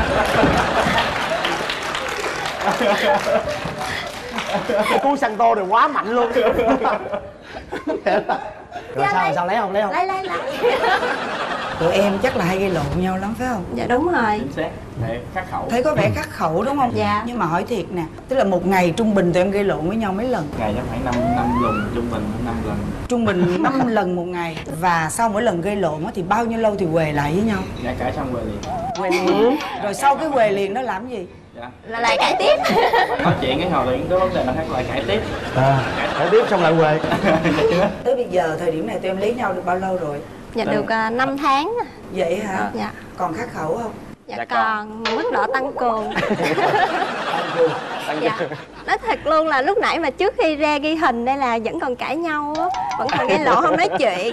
Cú săn tô này quá mạnh luôn. Rồi sao, lấy. sao lấy không, lấy không? Lấy, lấy, lấy. Tụi em chắc là hay gây lộn nhau lắm phải không? Dạ đúng rồi. Chính xác, để khắc khẩu. Thấy có vẻ khắc khẩu đúng không? Dạ. Nhưng mà hỏi thiệt nè, tức là một ngày trung bình tụi em gây lộn với nhau mấy lần? Ngày chắc phải năm năm lần, trung bình năm lần. Trung bình năm lần một ngày. Và sau mỗi lần gây lộn thì bao nhiêu lâu thì huề lại với nhau? Dạ cãi xong huề liền. Huề liền. Rồi sau cái huề liền đó làm gì? Dạ. Là lại cãi tiếp. Nói chuyện cái hồi thì có vấn đề là khác lại cãi tiếp. À, cãi tiếp xong lại huề. Tới bây giờ thời điểm này tụi em lấy nhau được bao lâu rồi? Dạ được uh, năm tháng. Vậy hả? Dạ. Còn khắc khẩu không? Dạ, dạ còn, mức độ tăng cường. Tăng cường. Tăng Dạ. Nói thật luôn là lúc nãy mà trước khi ra ghi hình đây là vẫn còn cãi nhau á, vẫn còn gây lộn không nói chuyện.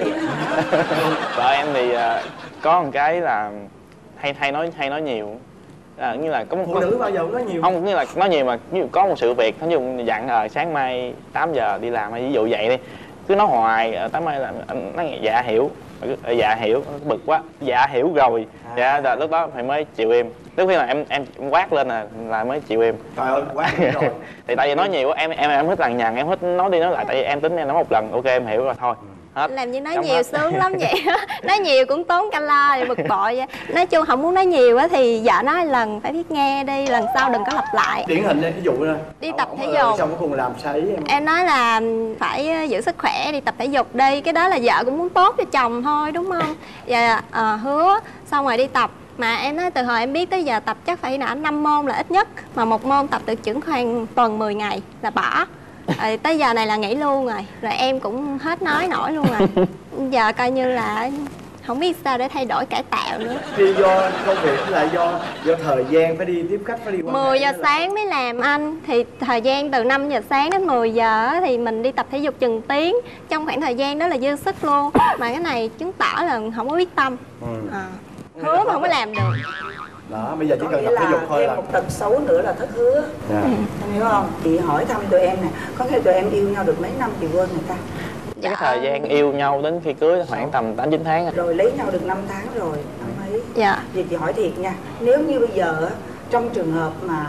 Vợ em thì uh, có một cái là hay hay nói hay nói nhiều. À, như là có một phụ nữ bao giờ cũng nói nhiều. Không, như là nói nhiều mà như có một sự việc, ví dụ dặn rồi sáng mai tám giờ đi làm hay ví dụ vậy đi, cứ nói hoài tám mai là nó dạ hiểu, dạ hiểu, bực quá, dạ hiểu rồi, à. Dạ là lúc đó phải mới chịu im. Lúc khi là em em quát lên là là mới chịu im. Trời ơi, quát rồi. Thì tại vì nói nhiều quá, em em em thích lằng nhằng, em thích nói đi nói lại, tại vì em tính em nói một lần, ok em hiểu rồi thôi. Hết. Làm như nói Trong nhiều hết. Sướng lắm vậy. Nói nhiều cũng tốn calo rồi bực bội vậy. Nói chung không muốn nói nhiều á thì vợ nói lần phải biết nghe đi, lần sau đừng có lặp lại. Điển hình đây, ví dụ thôi. Đi tập thể dục. Xong cuối cùng làm sao ý em? Em nói là phải giữ sức khỏe, đi tập thể dục đi. Cái đó là vợ cũng muốn tốt cho chồng thôi đúng không? Và à, hứa xong rồi đi tập. Mà em nói từ hồi em biết tới giờ tập chắc phải là năm môn là ít nhất. Mà một môn tập được chừng khoảng tuần mười ngày là bỏ. Rồi tới giờ này là nghỉ luôn rồi. Rồi em cũng hết nói nổi luôn rồi. Giờ coi như là không biết sao để thay đổi cải tạo nữa. Đi do công việc là do do thời gian phải đi tiếp khách, phải đi qua mười giờ sáng mới làm anh. Thì thời gian từ năm giờ sáng đến mười giờ thì mình đi tập thể dục chừng tiếng. Trong khoảng thời gian đó là dư sức luôn. Mà cái này chứng tỏ là không có quyết tâm. ừ. à, Hứa mà không có làm được. Đó, bây giờ chỉ cần tập thể dục thôi thêm là một tật xấu nữa là thất hứa. Dạ. Em hiểu không? Chị hỏi thăm tụi em nè, có khi tụi em yêu nhau được mấy năm chị quên người ta. Dạ. Cái thời gian yêu nhau đến khi cưới khoảng tầm tám chín tháng. Rồi lấy nhau được năm tháng rồi, năm ấy. Dạ. Vậy chị hỏi thiệt nha, nếu như bây giờ trong trường hợp mà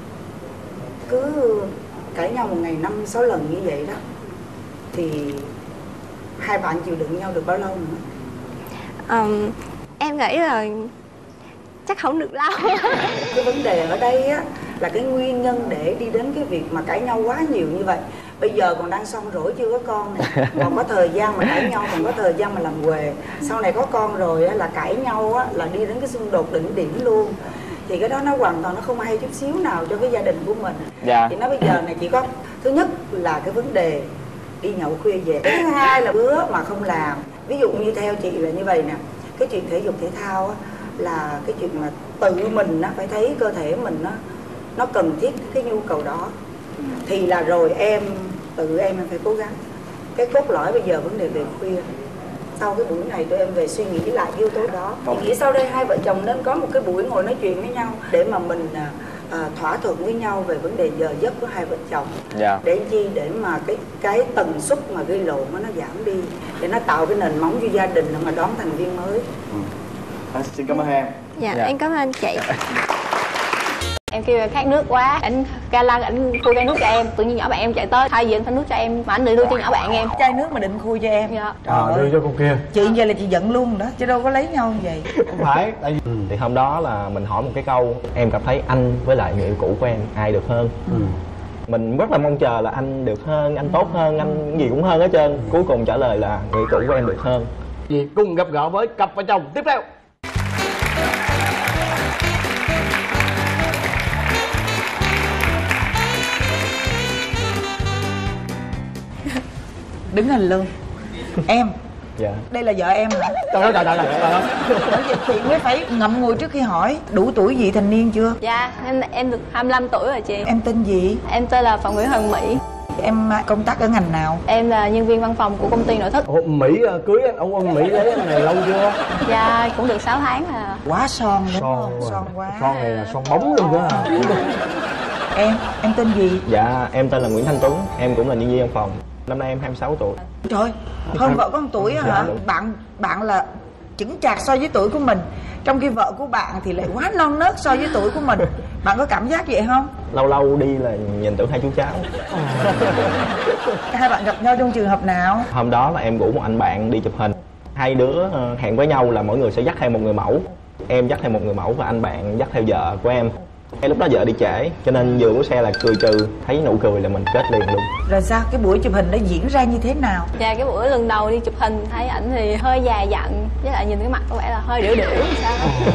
cứ cãi nhau một ngày năm sáu lần như vậy đó, thì hai bạn chịu đựng nhau được bao lâu nữa? Um, em nghĩ là chắc không được lâu. Cái vấn đề ở đây á là cái nguyên nhân để đi đến cái việc mà cãi nhau quá nhiều như vậy. Bây giờ còn đang xong rỗi chưa có con này, còn có thời gian mà cãi nhau, còn có thời gian mà làm huề. Sau này có con rồi á là cãi nhau á là đi đến cái xung đột đỉnh điểm luôn. Thì cái đó nó hoàn toàn nó không hay chút xíu nào cho cái gia đình của mình. Dạ. Thì nó bây giờ này chỉ có thứ nhất là cái vấn đề đi nhậu khuya về, cái thứ hai là bữa mà không làm. Ví dụ như theo chị là như vậy nè, cái chuyện thể dục thể thao á là cái chuyện mà tự mình nó phải thấy cơ thể mình nó nó cần thiết cái nhu cầu đó thì là rồi em tự em em phải cố gắng. Cái cốt lõi bây giờ vấn đề về khuya, sau cái buổi này tụi em về suy nghĩ lại yếu tố đó. Thì nghĩ sau đây hai vợ chồng nên có một cái buổi ngồi nói chuyện với nhau để mà mình à, à, thỏa thuận với nhau về vấn đề giờ giấc của hai vợ chồng. Dạ. Để chi để mà cái cái tần suất mà gây lộn nó giảm đi, để nó tạo cái nền móng cho gia đình mà đón thành viên mới. ừ. À, xin cảm ơn em. Dạ, dạ. Em cảm ơn chị. Em kêu em khát nước quá, anh ca lăng anh khui chai nước cho em, tự nhiên nhỏ bạn em chạy tới thay vì anh pha nước cho em mà anh định đưa cho nhỏ bạn em chai nước mà định khui cho em. Dạ. À, đưa cho con kia. Chị vậy là chị giận luôn đó chứ đâu có lấy nhau như vậy. Không phải tại vì ừ, thì hôm đó là mình hỏi một cái câu, em cảm thấy anh với lại người yêu cũ của em ai được hơn. ừ. Mình rất là mong chờ là anh được hơn, anh tốt hơn, anh gì cũng hơn hết trơn. Cuối cùng trả lời là người cũ của em được hơn. Vì cùng gặp gỡ với cặp vợ chồng tiếp theo. Đứng hình luôn. Em. Dạ. Đây là vợ em hả? Trời ơi, trời ơi, trời ơi. Bởi vì chị mới phải ngậm ngùi trước khi hỏi. Đủ tuổi vị thành niên chưa? Dạ, em em được hai mươi lăm tuổi rồi chị. Em tên gì? Em tên là Phạm Nguyễn Hoàng Mỹ. Em công tác ở ngành nào? Em là nhân viên văn phòng của công ty nội thất. Ủa, Mỹ cưới ông ông Mỹ lấy anh này lâu chưa? Dạ, cũng được sáu tháng là. Quá son đúng son không? Son quá. Son này là son bóng luôn đó. Em, em tên gì? Dạ, em tên là Nguyễn Thanh Tuấn. Em cũng là nhân viên văn phòng. Năm nay em hai mươi sáu tuổi. Trời, hơn vợ có một tuổi hả? Dạ, Bạn bạn là chững chạc so với tuổi của mình, trong khi vợ của bạn thì lại quá non nớt so với tuổi của mình. Bạn có cảm giác vậy không? Lâu lâu đi là nhìn tưởng hai chú cháu. Hai bạn gặp nhau trong trường hợp nào? Hôm đó là em rủ một anh bạn đi chụp hình. Hai đứa hẹn với nhau là mỗi người sẽ dắt theo một người mẫu. Em dắt theo một người mẫu và anh bạn dắt theo vợ của em. Cái lúc đó vợ đi trễ cho nên vừa của xe là cười trừ, thấy nụ cười là mình kết liền luôn. Rồi sao cái buổi chụp hình nó diễn ra như thế nào? Dạ, cái buổi lần đầu đi chụp hình thấy ảnh thì hơi già dặn, với lại nhìn cái mặt có vẻ là hơi điểu điểu sao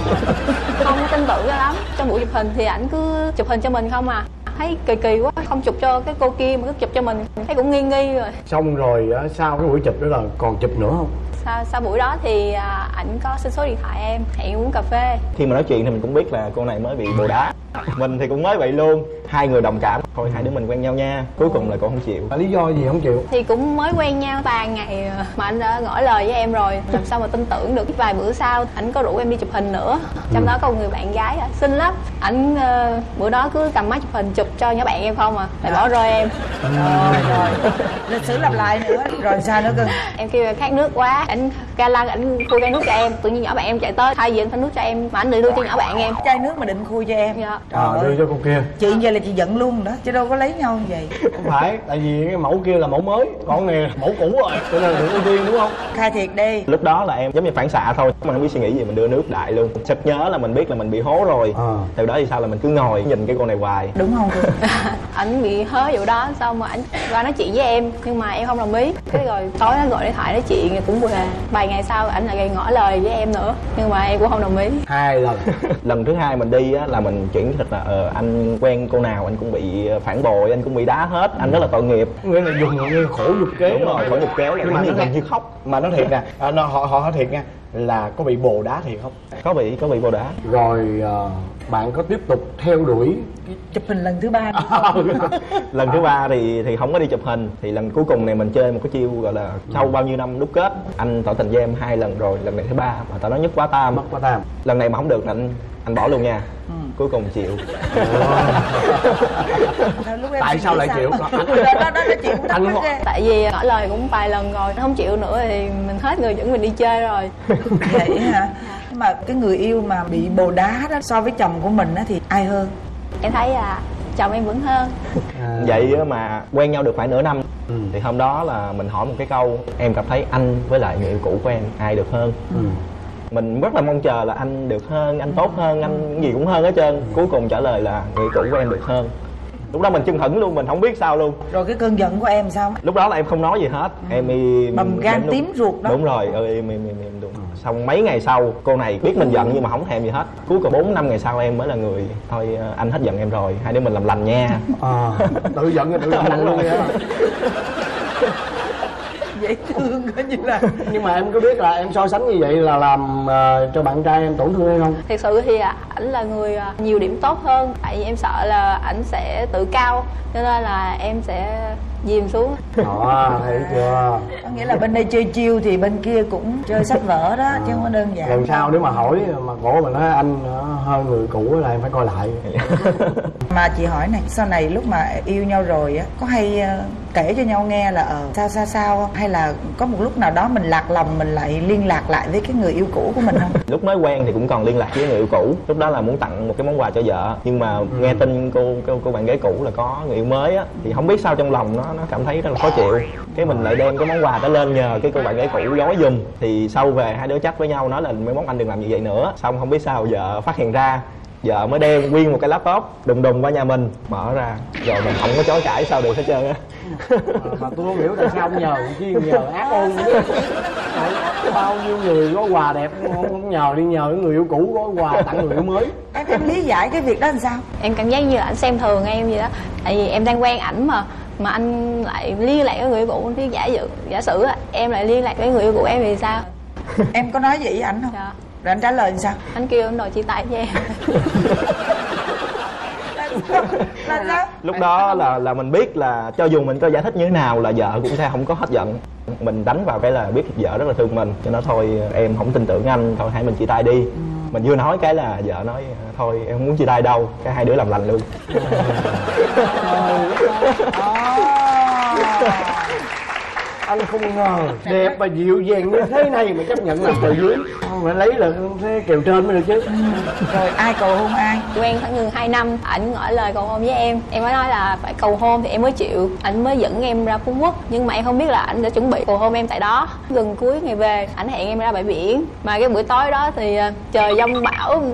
không có tin tưởng cho lắm. Trong buổi chụp hình thì ảnh cứ chụp hình cho mình không à, thấy kỳ kỳ quá, không chụp cho cái cô kia mà cứ chụp cho mình, thấy cũng nghi nghi rồi. Xong rồi sau cái buổi chụp đó là còn chụp nữa không? Sau, sau buổi đó thì à, ảnh có xin số điện thoại em, hẹn uống cà phê. Khi mà nói chuyện thì mình cũng biết là cô này mới bị bồ đá. Mình thì cũng mới vậy luôn. Hai người đồng cảm, thôi hai đứa mình quen nhau nha. Cuối cùng là cô không chịu. Lý do gì không chịu? Thì cũng mới quen nhau ba ngày mà anh đã ngỏ lời với em rồi, làm sao mà tin tưởng được. Vài bữa sau ảnh có rủ em đi chụp hình nữa, trong đó có một người bạn gái xinh lắm. Ảnh uh, bữa đó cứ cầm máy chụp hình chụp cho nhỏ bạn em không à, lại bỏ rơi em. Rồi rồi, lịch sử lặp lại nữa. Rồi sao nữa cưng? Em kêu khát nước quá, ảnh ca lăng ảnh khui chai nước cho em. Tự nhiên nhỏ bạn em chạy tới, thay vì anh pha nước cho em mà ảnh định đưa cho nhỏ bạn em chai nước mà định khui cho em. Dạ. À, đưa cho con kia. Chị vậy là chị giận luôn đó, chứ đâu có lấy nhau như vậy. Không phải, tại vì cái mẫu kia là mẫu mới, còn này mẫu cũ rồi, cho nên là được ưu tiên đúng không? Khai thiệt đi. Lúc đó là em giống như phản xạ thôi, mình không biết suy nghĩ gì, mình đưa nước đại luôn. Sực nhớ là mình biết là mình bị hố rồi. À. Từ đó thì sao là mình cứ ngồi nhìn cái cô này hoài. Đúng không cô? Ảnh bị hớ vụ đó, xong mà ảnh qua nói chuyện với em nhưng mà em không đồng ý. Cái rồi tối nó gọi điện thoại nói chuyện cũng buồn. Vài ngày sau ảnh lại ngỏ lời với em nữa nhưng mà em cũng không đồng ý. Hai lần. Lần thứ hai mình đi á là mình chuyển thật là ờ, anh quen cô nào anh cũng bị phản bội, anh cũng bị đá hết, anh rất là tội nghiệp. Nghĩa là dùng như khổ nhục kế. Đúng rồi, khổ nhục kế là nhưng mà nó gần như khóc. Mà nó thiệt nè, à, nó, họ họ hỏi thiệt nha, là có bị bồ đá thiệt không? Có bị, có bị bồ đá. Rồi uh, bạn có tiếp tục theo đuổi chụp hình lần thứ ba? Lần thứ ba thì thì không có đi chụp hình. Thì lần cuối cùng này mình chơi một cái chiêu gọi là sau bao nhiêu năm đúc kết. Anh tỏ tình với em hai lần rồi, lần này thứ ba mà tao nói nhất quá tam. Mất quá tam. Lần này mà không được anh anh bỏ luôn nha. Ừ. Cuối cùng chịu. Tại sao lại chịu? Anh tại vì ngỏ lời cũng vài lần rồi, nó không chịu nữa thì mình hết người dẫn mình đi chơi rồi. Vậy hả? Nhưng mà cái người yêu mà bị bồ đá đó so với chồng của mình á thì ai hơn? Em thấy là chồng em vẫn hơn. À. Vậy mà quen nhau được khoảng nửa năm. Ừ. Thì hôm đó là mình hỏi một cái câu, em cảm thấy anh với lại người yêu cũ của em ai được hơn? Ừ. Mình rất là mong chờ là anh được hơn, anh tốt hơn, anh gì cũng hơn hết trơn. Ừ. Cuối cùng trả lời là người cũ của em được hơn. Lúc đó mình chưng hửng luôn, mình không biết sao luôn. Rồi cái cơn giận của em sao? Lúc đó là em không nói gì hết. Ừ. Em im. Bầm gan tím ruột đó. Đúng rồi, ừ, im im im im đúng. Ừ. Xong mấy ngày sau cô này biết mình giận nhưng mà không thèm gì hết. Cuối cùng bốn năm ngày sau em mới là người thôi anh hết giận em rồi, hai đứa mình làm lành nha. À, tự giận tự giận luôn vậy. Dễ thương coi như là. Nhưng mà em có biết là em so sánh như vậy là làm uh, cho bạn trai em tổn thương hay không? Thật sự thì ảnh là người nhiều điểm tốt hơn. Tại vì em sợ là ảnh sẽ tự cao, cho nên là em sẽ dìm xuống. Đó, thấy chưa? Có nghĩa là bên đây chơi chiêu thì bên kia cũng chơi sách vở đó, à, chứ không có đơn giản. Lần sau nếu mà hỏi mà cổ mà nói anh hơn người cũ là em phải coi lại. Mà chị hỏi này, sau này lúc mà yêu nhau rồi á, có hay kể cho nhau nghe là ờ sao sao sao không? Hay là có một lúc nào đó mình lạc lòng mình lại liên lạc lại với cái người yêu cũ của mình không? Lúc mới quen thì cũng còn liên lạc với người yêu cũ. Lúc đó là muốn tặng một cái món quà cho vợ, nhưng mà ừ. nghe tin cô, cô cô bạn gái cũ là có người yêu mới á, thì không biết sao trong lòng nó nó cảm thấy rất là khó chịu. Cái mình lại đem cái món quà đó lên nhờ cái cô bạn gái cũ gói giùm. Thì sau về hai đứa trách với nhau nói là mấy món anh đừng làm như vậy nữa. Xong không biết sao vợ phát hiện ra, vợ mới đem nguyên một cái laptop đùng đùng qua nhà mình mở ra, rồi mình không có chối cãi sao được hết trơn á. Mà tôi không hiểu tại sao nhờ chi nhờ ác ôn. Bao nhiêu người gói quà đẹp không, không nhờ đi nhờ người yêu cũ gói quà tặng người yêu mới. Em em lý giải cái việc đó làm sao? Em cảm giác như là ảnh xem thường em vậy đó. Tại vì em đang quen ảnh mà mà anh lại liên lạc với người yêu cũ, thì giả dự giả sử em lại liên lạc với người yêu cũ em thì sao? Em có nói vậy với ảnh không? Dạ. Rồi anh trả lời làm sao? Anh kêu anh đòi chia tay với em. Là sao? Lúc đó là là mình biết là cho dù mình có giải thích như thế nào là vợ cũng sẽ không có hết giận. Mình đánh vào cái là biết vợ rất là thương mình, cho nó thôi em không tin tưởng anh, thôi hai mình chia tay đi. Ừ. Mình vừa nói cái là vợ nói thôi em không muốn chia tay đâu, cái hai đứa làm lành luôn. Anh không ngờ đẹp và dịu dàng như thế này mà chấp nhận làm từ dưới. Phải lấy là thế kèo trên mới được chứ. Rồi ai cầu hôn ai? Quen khoảng gần hai năm, ảnh ngỏ lời cầu hôn với em. Em mới nói là phải cầu hôn thì em mới chịu. Ảnh mới dẫn em ra Phú Quốc, nhưng mà em không biết là ảnh đã chuẩn bị cầu hôn em tại đó. Gần cuối ngày về, ảnh hẹn em ra bãi biển. Mà cái buổi tối đó thì trời giông bão.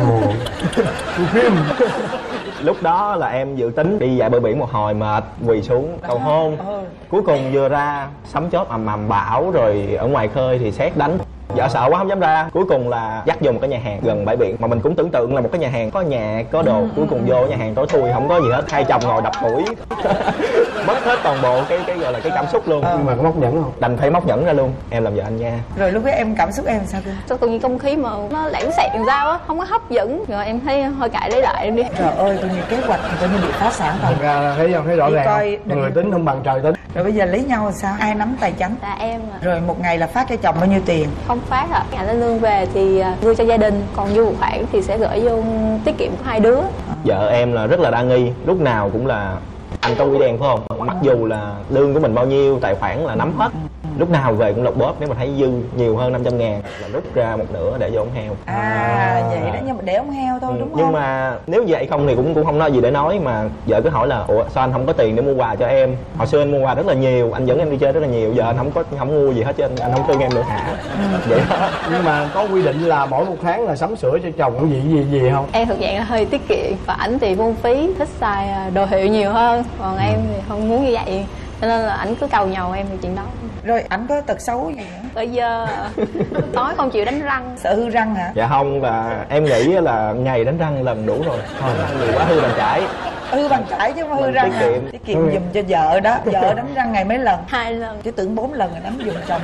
Lúc đó là em dự tính đi dạo bờ biển một hồi mệt, quỳ xuống cầu hôn. Cuối cùng vừa ra sấm chớp ầm ầm bão, rồi ở ngoài khơi thì sét đánh. Vợ sợ quá không dám ra, cuối cùng là dắt vô một cái nhà hàng gần bãi biển mà mình cũng tưởng tượng là một cái nhà hàng có nhạc có đồ. Ừ, cuối cùng vô nhà hàng tối thui không có gì hết, hai chồng ngồi đập củi. Mất hết toàn bộ cái cái gọi là cái cảm xúc luôn. Nhưng mà có móc nhẫn không? Đành phải móc nhẫn ra luôn, em làm vợ anh nha. Rồi lúc đó em cảm xúc em sao cơ? Sao tự nhiên không khí mà nó lãng xẹt làm sao á, không có hấp dẫn. Rồi em thấy thôi kệ lấy lại em đi. Trời ơi, tự nhiên kế hoạch tự nhiên bị phá sản rồi. Ra thấy không, thấy rõ ràng người tính không bằng trời tính. Rồi bây giờ lấy nhau là sao? Ai nắm tài chánh? Là em à. Rồi một ngày là phát cho chồng bao nhiêu tiền? Không phát ạ. Ngày lên lương về thì đưa cho gia đình, còn dư một khoản thì sẽ gửi vô tiết kiệm của hai đứa. Vợ em là rất là đa nghi, lúc nào cũng là anh có quỹ đen phải không? Mặc dù là lương của mình bao nhiêu, tài khoản là nắm hết. Lúc nào về cũng lột bóp, nếu mà thấy dư nhiều hơn năm trăm ngàn là rút ra một nửa để vô ống heo. À vậy đó, nhưng mà để ống heo thôi. Ừ, đúng không? Nhưng mà nếu vậy không thì cũng cũng không nói gì để nói, mà vợ cứ hỏi là ủa sao anh không có tiền để mua quà cho em? Hồi xưa anh mua quà rất là nhiều, anh dẫn em đi chơi rất là nhiều, giờ anh không có không mua gì hết cho anh, anh không thương em nữa hả? Ừ. Vậy đó. Nhưng mà có quy định là mỗi một tháng là sắm sửa cho chồng cái gì gì gì không? Em thực dạng là hơi tiết kiệm, và ảnh thì vung phí, thích xài đồ hiệu nhiều hơn, còn ừ. em thì không muốn như vậy, cho nên là ảnh cứ cầu nhầu em về chuyện đó. Rồi ảnh có tật xấu gì nữa? Bây giờ tối không chịu đánh răng. Sợ hư răng hả? Dạ không, là em nghĩ là ngày đánh răng lần đủ rồi. Thôi răng nhiều quá hư bàn chải. Hư bàn chải chứ không hư răng. Tiết kiệm, tiết kiệm giùm cho vợ đó. Vợ đánh răng ngày mấy lần? Hai lần. Chứ tưởng bốn lần rồi đánh giùm chồng.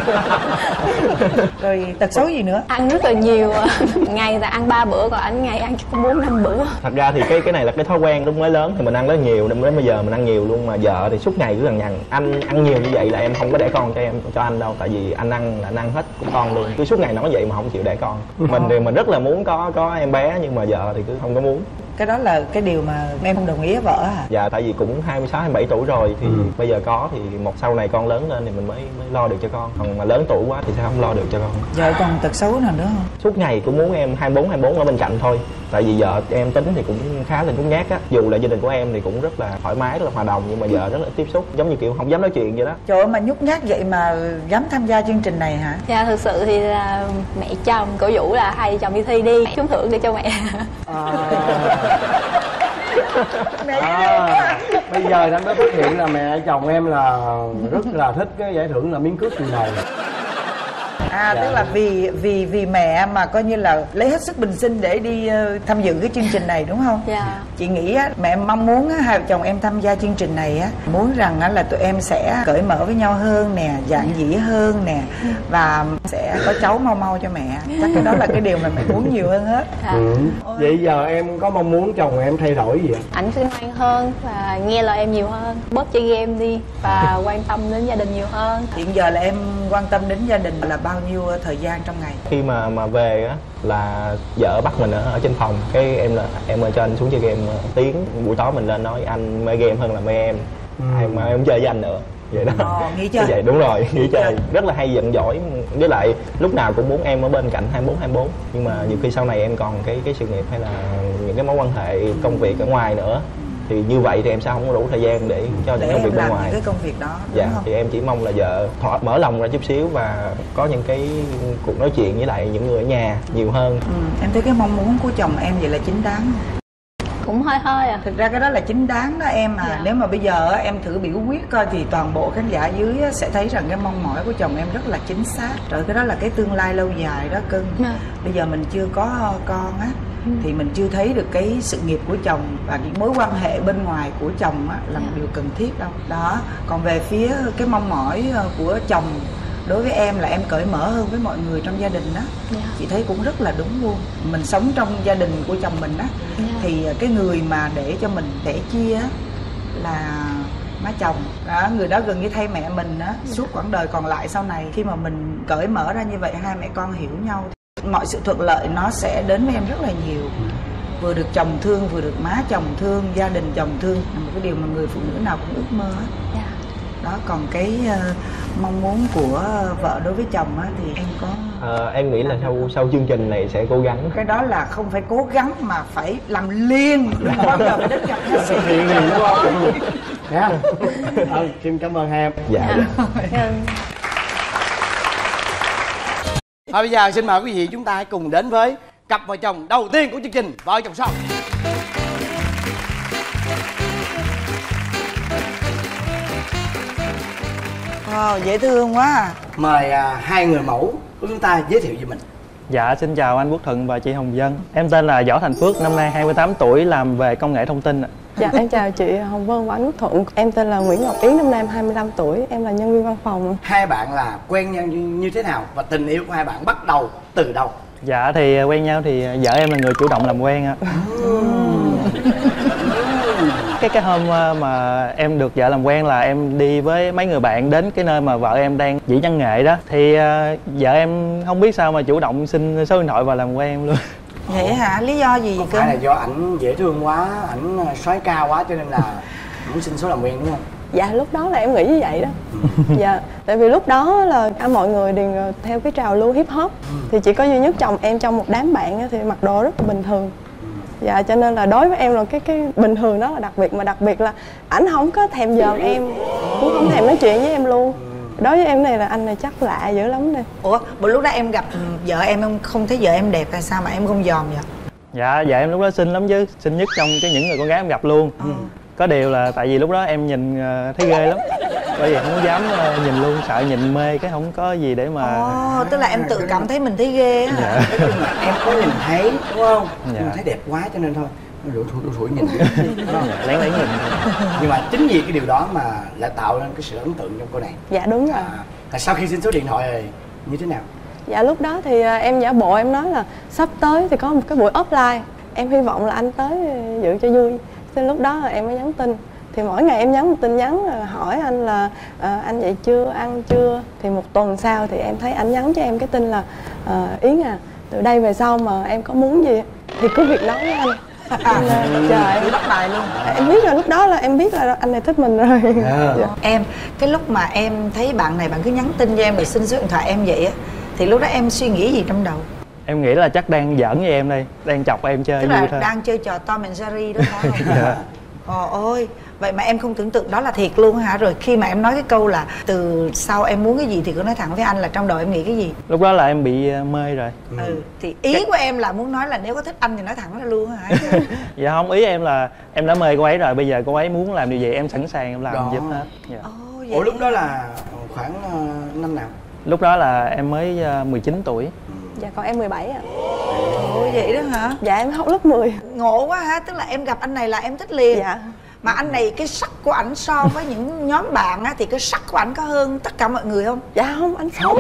Rồi tật xấu gì nữa? Ăn rất là nhiều. Ngày là ăn ba bữa, còn ảnh ngày ăn chỉ có bốn năm bữa. Thật ra thì cái cái này là cái thói quen. Lúc mới lớn thì mình ăn rất nhiều, nên đến bây giờ mình ăn nhiều luôn. Mà vợ thì suốt ngày cứ lằng nhằng anh ăn nhiều như vậy là em không có để con cho em cho anh đâu, tại vì anh ăn là anh ăn hết của con luôn, cứ suốt ngày nói vậy mà không chịu để con. Mình thì mình rất là muốn có có em bé, nhưng mà vợ thì cứ không có muốn. Cái đó là cái điều mà em không đồng ý với vợ hả? Dạ, tại vì cũng hai mươi sáu, hai mươi bảy tuổi rồi thì ừ. bây giờ có thì một sau này con lớn lên thì mình mới mới lo được cho con, còn mà lớn tuổi quá thì sẽ không lo được cho con. Vợ còn tật xấu nào nữa không? Suốt ngày cũng muốn em hai mươi bốn hai mươi bốn ở bên cạnh thôi, tại vì vợ em tính thì cũng khá là nhút nhát á, dù là gia đình của em thì cũng rất là thoải mái, rất là hòa đồng, nhưng mà vợ rất là tiếp xúc, giống như kiểu không dám nói chuyện vậy đó. Trời ơi, mà nhút nhát vậy mà dám tham gia chương trình này hả? Dạ, thực sự thì là mẹ chồng cổ vũ là hai chồng đi thi đi, trúng thưởng để cho mẹ. À... Mẹ à, bây giờ anh mới phát hiện là mẹ chồng em là rất là thích cái giải thưởng là miếng cước chừng đầu. À, dạ. Tức là vì vì vì mẹ mà coi như là lấy hết sức bình sinh để đi uh, tham dự cái chương trình này đúng không? Dạ. Chị nghĩ á, mẹ mong muốn á, hai vợ chồng em tham gia chương trình này á, muốn rằng á, là tụi em sẽ cởi mở với nhau hơn nè, dạn dĩ hơn nè, và sẽ có cháu mau mau cho mẹ. Chắc cái đó là cái điều mà mẹ muốn nhiều hơn hết. Dạ. Ừ. Vậy giờ em có mong muốn chồng em thay đổi gì ạ? Ảnh sẽ ngoan hơn và nghe lời em nhiều hơn, bớt chơi game đi và quan tâm đến gia đình nhiều hơn. Hiện giờ là em quan tâm đến gia đình là bao nhiêu thời gian trong ngày? Khi mà mà về á là vợ bắt mình ở, ở trên phòng, cái em là em ơi cho anh xuống chơi game tiếng, buổi tối mình lên nói anh mê game hơn là mê em. Ừ. Em mà em không chơi với anh nữa vậy đó. Ờ, nghỉ chơi. Vậy đúng rồi, nghỉ chơi. Rất là hay giận dỗi, với lại lúc nào cũng muốn em ở bên cạnh hai mươi bốn hai mươi bốn, nhưng mà nhiều khi sau này em còn cái cái sự nghiệp hay là những cái mối quan hệ công việc ở ngoài nữa, thì như vậy thì em sẽ không có đủ thời gian để cho những công việc bên ngoài. Những cái công việc đó đúng dạ không? Thì em chỉ mong là vợ thọ mở lòng ra chút xíu và có những cái cuộc nói chuyện với lại những người ở nhà nhiều hơn. Ừ, em thấy cái mong muốn của chồng em vậy là chính đáng. cũng hơi hơi à. Thực ra cái đó là chính đáng đó em à. Dạ. Nếu mà bây giờ em thử biểu quyết coi thì toàn bộ khán giả dưới sẽ thấy rằng cái mong mỏi của chồng em rất là chính xác. Trời, cái đó là cái tương lai lâu dài đó cưng. Dạ. Bây giờ mình chưa có con á, ừ. thì mình chưa thấy được cái sự nghiệp của chồng và những mối quan hệ bên ngoài của chồng á là một điều cần thiết đâu. Đó. Còn về phía cái mong mỏi của chồng đối với em là em cởi mở hơn với mọi người trong gia đình đó. Yeah. Chị thấy cũng rất là đúng luôn. Mình sống trong gia đình của chồng mình á, yeah. thì cái người mà để cho mình sẻ chia á là má chồng đó, người đó gần như thay mẹ mình á. Yeah. Suốt quãng đời còn lại sau này, khi mà mình cởi mở ra như vậy, hai mẹ con hiểu nhau, mọi sự thuận lợi nó sẽ đến với em rất là nhiều. Vừa được chồng thương, vừa được má chồng thương, gia đình chồng thương là một cái điều mà người phụ nữ nào cũng ước mơ á. Yeah. Đó, còn cái uh, mong muốn của vợ đối với chồng á thì em có à, em nghĩ là sau sau chương trình này sẽ cố gắng. Cái đó là không phải cố gắng mà phải làm liền, đừng bao giờ phải đến gặp bác sĩ liền liền đúng không? Dạ. Ờ, Kim cảm ơn hai em. Dạ. Dạ. Thôi bây giờ xin mời quý vị chúng ta hãy cùng đến với cặp vợ chồng đầu tiên của chương trình Vợ Chồng Son. Wow, dễ thương quá à. Mời à, hai người mẫu của chúng ta giới thiệu về mình. Dạ, xin chào anh Quốc Thuận và chị Hồng Vân. Em tên là Võ Thành Phước, năm nay hai mươi tám tuổi, làm về công nghệ thông tin. Dạ, em chào chị Hồng Vân và anh Quốc Thuận. Em tên là Nguyễn Ngọc Yến, năm nay em hai mươi lăm tuổi, em là nhân viên văn phòng. Hai bạn là quen nhau như, như thế nào và tình yêu của hai bạn bắt đầu từ đâu? Dạ, thì quen nhau thì vợ em là người chủ động làm quen ạ. Cái cái hôm mà em được vợ làm quen là em đi với mấy người bạn đến cái nơi mà vợ em đang diễn văn nghệ đó. Thì uh, vợ em không biết sao mà chủ động xin số điện thoại và làm quen em luôn. Vậy hả? Lý do gì vậy? Không phải là do ảnh dễ thương quá, ảnh soái cao quá cho nên là muốn xin số làm quen đúng không? Dạ, lúc đó là em nghĩ như vậy đó. Dạ, tại vì lúc đó là cả mọi người đều theo cái trào lưu hip hop. Thì chỉ có duy nhất chồng em trong một đám bạn thì mặc đồ rất là bình thường. Dạ, cho nên là đối với em là cái cái bình thường đó là đặc biệt, mà đặc biệt là ảnh không có thèm dòm em, cũng không thèm nói chuyện với em luôn. Đối với em này là anh này chắc lạ dữ lắm đây. Ủa, bữa lúc đó em gặp vợ em, em không thấy vợ em đẹp hay sao mà em không dòm vậy? Dạ, vợ em lúc đó xinh lắm chứ, xinh nhất trong cái những người con gái em gặp luôn. Ừ. Có điều là tại vì lúc đó em nhìn thấy ghê lắm, bởi vì không dám nhìn luôn, sợ nhìn mê cái không có gì để mà. Ồ, tức là em tự cảm thấy mình thấy ghê á. Dạ. Em có nhìn thấy đúng không? Dạ. Nhưng mà thấy đẹp quá cho nên thôi rủi rủi rủi nhìn. Dạ, lén lén nhìn. Nhưng mà chính vì cái điều đó mà lại tạo nên cái sự ấn tượng trong cô này. Dạ đúng rồi. À, sau khi xin số điện thoại rồi như thế nào? Dạ lúc đó thì em giả bộ em nói là sắp tới thì có một cái buổi offline, em hy vọng là anh tới dự cho vui. Thì lúc đó là em mới nhắn tin. Thì mỗi ngày em nhắn một tin nhắn hỏi anh là à, anh dậy chưa, ăn chưa. Thì một tuần sau thì em thấy anh nhắn cho em cái tin là à, Yến à, từ đây về sau mà em có muốn gì thì cứ việc nói với anh. Anh trời, bắt bài luôn. Em biết là lúc đó là em biết là anh này thích mình rồi. Yeah. Dạ. Em, cái lúc mà em thấy bạn này, bạn cứ nhắn tin cho em để xin số điện thoại em vậy á, thì lúc đó em suy nghĩ gì trong đầu? Em nghĩ là chắc đang giỡn với em đây, đang chọc em chơi. Tức là vui thôi. Đang chơi trò Tom and Jerry đó phải không? Dạ. Ồ ôi, vậy mà em không tưởng tượng đó là thiệt luôn hả? Rồi khi mà em nói cái câu là từ sau em muốn cái gì thì cứ nói thẳng với anh, là trong đầu em nghĩ cái gì? Lúc đó là em bị mê rồi. Ừ, thì ý cái... của em là muốn nói là nếu có thích anh thì nói thẳng ra luôn hả? Dạ không, ý em là em đã mê cô ấy rồi, bây giờ cô ấy muốn làm điều gì em sẵn sàng em làm đó. Giúp hết. Dạ. Ồ, Ủa lúc đó là khoảng uh, năm nào? Lúc đó là em mới uh, mười chín tuổi. Dạ còn em mười bảy ạ. Ồ vậy đó hả? Dạ em học lớp mười. Ngộ quá ha, tức là em gặp anh này là em thích liền. Dạ. Mà anh này cái sắc của ảnh so với những nhóm bạn á thì cái sắc của ảnh có hơn tất cả mọi người không? Dạ không, anh xấu.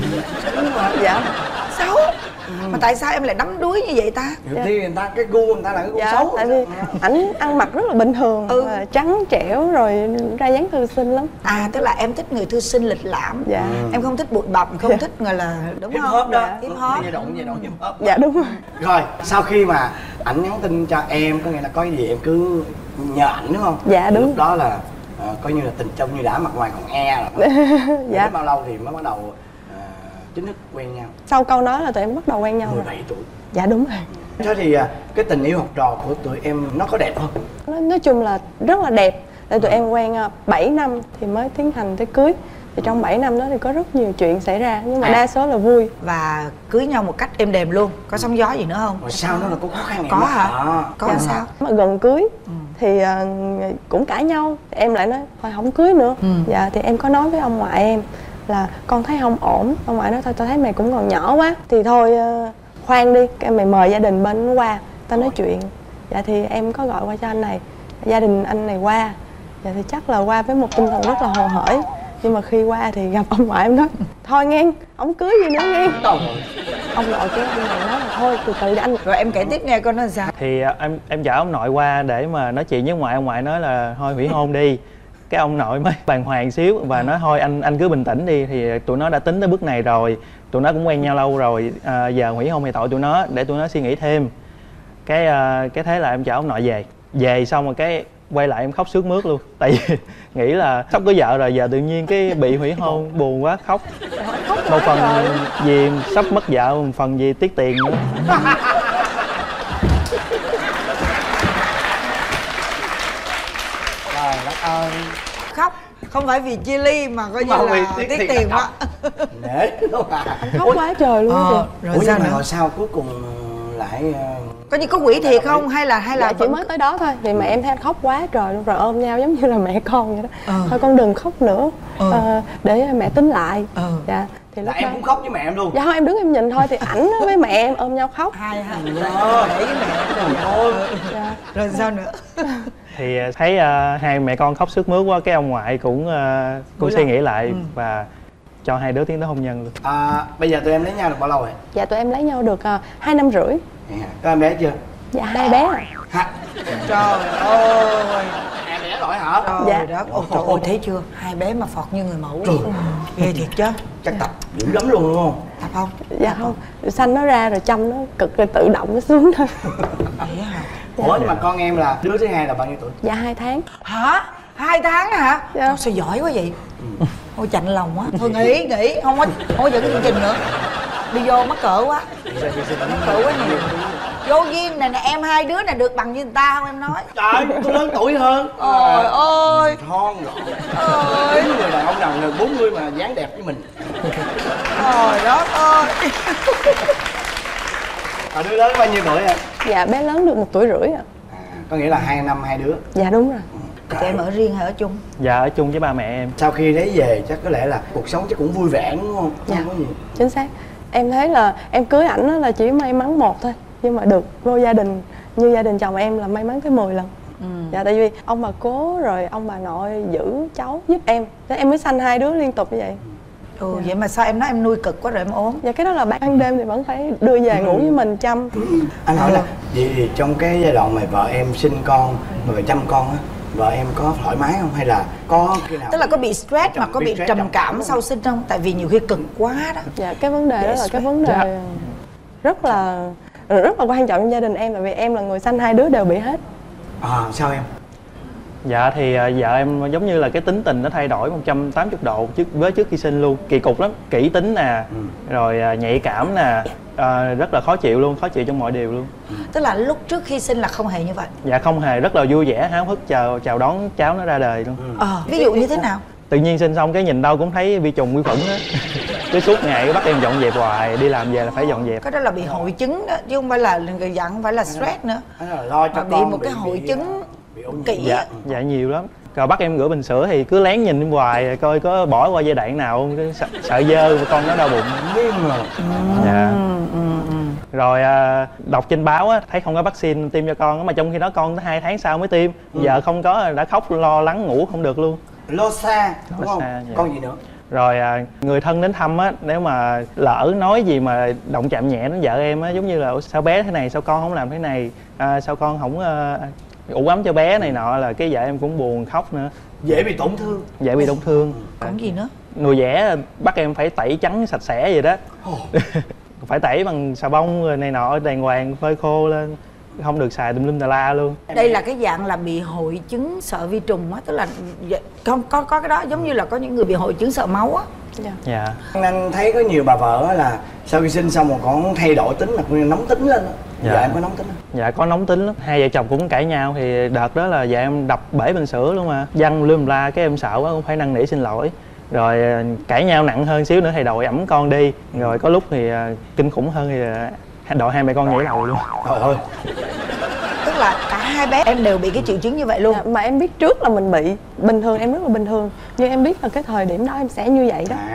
Dạ. Xấu? Ừ. Mà tại sao em lại đắm đuối như vậy ta? Nhiều khi người ta cái gu người ta là cái gu dạ, xấu. Tại vì ảnh ăn mặc rất là bình thường, ừ. trắng trẻo rồi ra dáng thư sinh lắm. À tức là em thích người thư sinh lịch lãm. Dạ. Em không thích bụi bặm, không dạ. thích người là đúng hip không? Hop đó. Hip hop. Giai đoạn giai đoạn hip hop. Dạ đúng rồi. Rồi sau khi mà ảnh nhắn tin cho em, có nghĩa là có gì em cứ nhờ ảnh đúng không? Dạ đúng. Lúc đó là uh, coi như là tình trong như đã, mặt ngoài còn e rồi. Dạ. Bao lâu thì mới bắt đầu uh, chính thức quen nhau? Sau câu nói là tụi em bắt đầu quen nhau. mười bảy tuổi. Dạ đúng rồi. Thế thì uh, cái tình yêu học trò của tụi em nó có đẹp không? Nói, nói chung là rất là đẹp. Tại tụi em quen uh, bảy năm thì mới tiến hành tới cưới. Thì trong bảy năm đó thì có rất nhiều chuyện xảy ra, nhưng mà đa số là vui. Và cưới nhau một cách êm đềm luôn, có sóng gió gì nữa không? Rồi sau đó là có khó khăn có hả? À. Có Dạ. sao? Mà gần cưới ừ. thì uh, cũng cãi nhau, thì em lại nói thôi không cưới nữa. ừ. Dạ thì em có nói với ông ngoại em là con thấy không ổn. Ông ngoại nói thôi tao thấy mày cũng còn nhỏ quá, thì thôi uh, khoan đi, cái mày mời gia đình bên qua tao nói chuyện. Dạ thì em có gọi qua cho anh này, gia đình anh này qua. Dạ thì chắc là qua với một tinh thần rất là hồ hởi. Nhưng mà khi qua thì gặp ông ngoại em nói thôi nghe, ông cưới gì nữa nghe. Ông nội cái anh này nói là thôi từ từ anh. Rồi em kể tiếp nghe coi nó sao. Thì em em chở ông nội qua để mà nói chuyện với ngoại. Ông ngoại nói là thôi hủy hôn đi. Cái ông nội mới bàng hoàng xíu và nói thôi anh anh cứ bình tĩnh đi, thì tụi nó đã tính tới bước này rồi, tụi nó cũng quen nhau lâu rồi, à, giờ hủy hôn thì tội tụi nó, để tụi nó suy nghĩ thêm. Cái à, cái thế là em chở ông nội về. Về xong rồi cái quay lại em khóc sướt mướt luôn, tại vì nghĩ là sắp có vợ rồi, giờ tự nhiên cái bị hủy hôn buồn quá khóc. Một phần vì sắp mất vợ, một phần vì tiếc tiền nữa. Trời đất ơi. Khóc không phải vì chia ly mà coi như mà là tiếc, tiếc tiền quá. Nể đúng à. Khóc quá trời luôn. Ờ, rồi ủa sao nhưng mà nữa? hồi sau cuối cùng lại có như có quỷ thiệt không hay là hay là dạ, chỉ mới tới đó thôi thì mẹ em thấy anh khóc quá trời luôn, rồi ôm nhau giống như là mẹ con vậy đó. ừ. Thôi con đừng khóc nữa, ừ. à, để mẹ tính lại. ừ. Dạ thì lúc là em đó... cũng khóc với mẹ em luôn. Dạ thôi em đứng em nhìn thôi, thì ảnh với mẹ em ôm nhau khóc. Hai ha. Để với mẹ thôi. Dạ. Rồi sao nữa? Thì thấy uh, hai mẹ con khóc sướt mướt quá, cái ông ngoại cũng uh, cũng suy nghĩ lại ừ. và cho hai đứa tiến tới hôn nhân luôn. À, bây giờ tụi em lấy nhau được bao lâu rồi? Dạ tụi em lấy nhau được uh, hai năm rưỡi. À, có em bé chưa? Dạ hai bé. Ha. Trời ơi. Hai bé rồi hả? Trời dạ. Đất. Ôi trời ơi, thấy chưa? Hai bé mà phọt như người mẫu. Trời. Ghê thiệt chứ. Chắc tập dữ lắm luôn đúng không? Tập không? Dạ không. Sanh nó ra rồi chăm nó cực rồi tự động nó xuống thôi. Vậy hả? Ủa dạ. Nhưng mà con em là đứa thứ hai là bao nhiêu tuổi? Dạ hai tháng. Hả? Hai tháng hả? Dạ. Trời, sao giỏi quá vậy? Ừ. Ôi chạnh lòng quá. Thôi nghỉ, nghỉ, không có không có dẫn chương trình nữa. Đi vô mắc cỡ quá. Mắc cỡ quá nhiều. Vô duyên này nè, em hai đứa này được bằng như người ta không em nói? Trời, tôi lớn tuổi hơn. Ôi ơi. Thon rồi. Ôi. Người đàn ông nào gần bốn mươi mà dáng đẹp với mình. Trời đất ơi. À, đứa lớn bao nhiêu tuổi ạ? Dạ bé lớn được một tuổi rưỡi ạ. À, có nghĩa là hai năm hai đứa. Dạ đúng rồi. Thì em ở riêng hay ở chung? Dạ ở chung với ba mẹ em. Sau khi lấy về chắc có lẽ là cuộc sống chắc cũng vui vẻ đúng không? Dạ. Không có gì. Chính xác. Em thấy là em cưới ảnh là chỉ may mắn một thôi, nhưng mà được vô gia đình như gia đình chồng em là may mắn tới mười lần. ừ. Dạ tại vì ông bà cố rồi ông bà nội giữ cháu giúp em, thế em mới sanh hai đứa liên tục như vậy. Ừ, dạ. Vậy mà sao em nói em nuôi cực quá rồi em ốm? Dạ cái đó là ban đêm thì vẫn phải đưa về ngủ với mình chăm. Anh hỏi là vậy thì trong cái giai đoạn mà vợ em sinh con mà chăm con á, vợ em có thoải mái không hay là có khi nào? Tức là có bị stress mà có bị trầm cảm sau sinh không? Tại vì nhiều khi cực quá đó. Dạ cái vấn đề đó là cái vấn đề dạ. rất là rất là quan trọng trong gia đình em, tại vì em là người sanh hai đứa đều bị hết. À sao em? Dạ thì vợ em giống như là cái tính tình nó thay đổi một trăm tám mươi độ trước với trước khi sinh luôn, kỳ cục lắm, kỹ tính nè, ừ. rồi nhạy cảm nè, à, rất là khó chịu luôn, khó chịu trong mọi điều luôn. Ừ. Tức là lúc trước khi sinh là không hề như vậy? Dạ không hề, rất là vui vẻ háo hức chào chào đón cháu nó ra đời luôn. Ừ. À, ví dụ như thế nào? Tự nhiên sinh xong cái nhìn đâu cũng thấy vi trùng vi khuẩn á. Cái suốt ngày bắt em dọn dẹp hoài, đi làm về là phải dọn dẹp. Cái đó là bị hội chứng đó chứ không phải là giận, không phải là stress nữa. Là lo cho mà bị một cái hội bị, chứng kỹ. Dạ, dạ nhiều lắm. Rồi bắt em rửa bình sữa thì cứ lén nhìn em hoài coi có bỏ qua giai đoạn nào không, sợ, sợ dơ con nó đau bụng. Dạ. Rồi à, đọc trên báo á, thấy không có vaccine tiêm cho con, mà trong khi đó con tới hai tháng sau mới tiêm. ừ. Giờ không có đã khóc lo lắng ngủ không được luôn. Lo xa đúng lo không? Xa, dạ. Con gì nữa? Rồi à, người thân đến thăm á, nếu mà lỡ nói gì mà động chạm nhẹ đến vợ em á, giống như là sao bé thế này, sao con không làm thế này, à, sao con không à, ủ ấm cho bé này nọ, là cái vợ em cũng buồn khóc nữa. Dễ bị tổn thương. Dễ bị tổn thương. Còn gì nữa? Người vẽ bắt em phải tẩy trắng sạch sẽ vậy đó. Oh. Phải tẩy bằng xà bông rồi này nọ đàng hoàng, phơi khô lên, không được xài tùm lum tà la luôn. Đây là cái dạng là bị hội chứng sợ vi trùng á, tức là không có có cái đó, giống như là có những người bị hội chứng sợ máu á. Dạ. Dạ. Anh thấy có nhiều bà vợ là sau khi sinh xong mà còn thay đổi tính, là nóng tính lên. Dạ. Dạ em có nóng tính không? Dạ có nóng tính lắm. Hai vợ chồng cũng cãi nhau thì đợt đó là vợ em đập bể bình sữa luôn mà. Văng lum la cái em sợ quá cũng phải năn nỉ xin lỗi. Rồi cãi nhau nặng hơn xíu nữa thì đòi ẵm con đi. Rồi có lúc thì kinh khủng hơn thì đòi hai mẹ con nhảy lầu luôn. Trời ơi. Tức là cả hai bé em đều bị cái triệu chứng như vậy luôn. Dạ, mà em biết trước là mình bị. Bình thường em rất là bình thường, nhưng em biết là cái thời điểm đó em sẽ như vậy đó.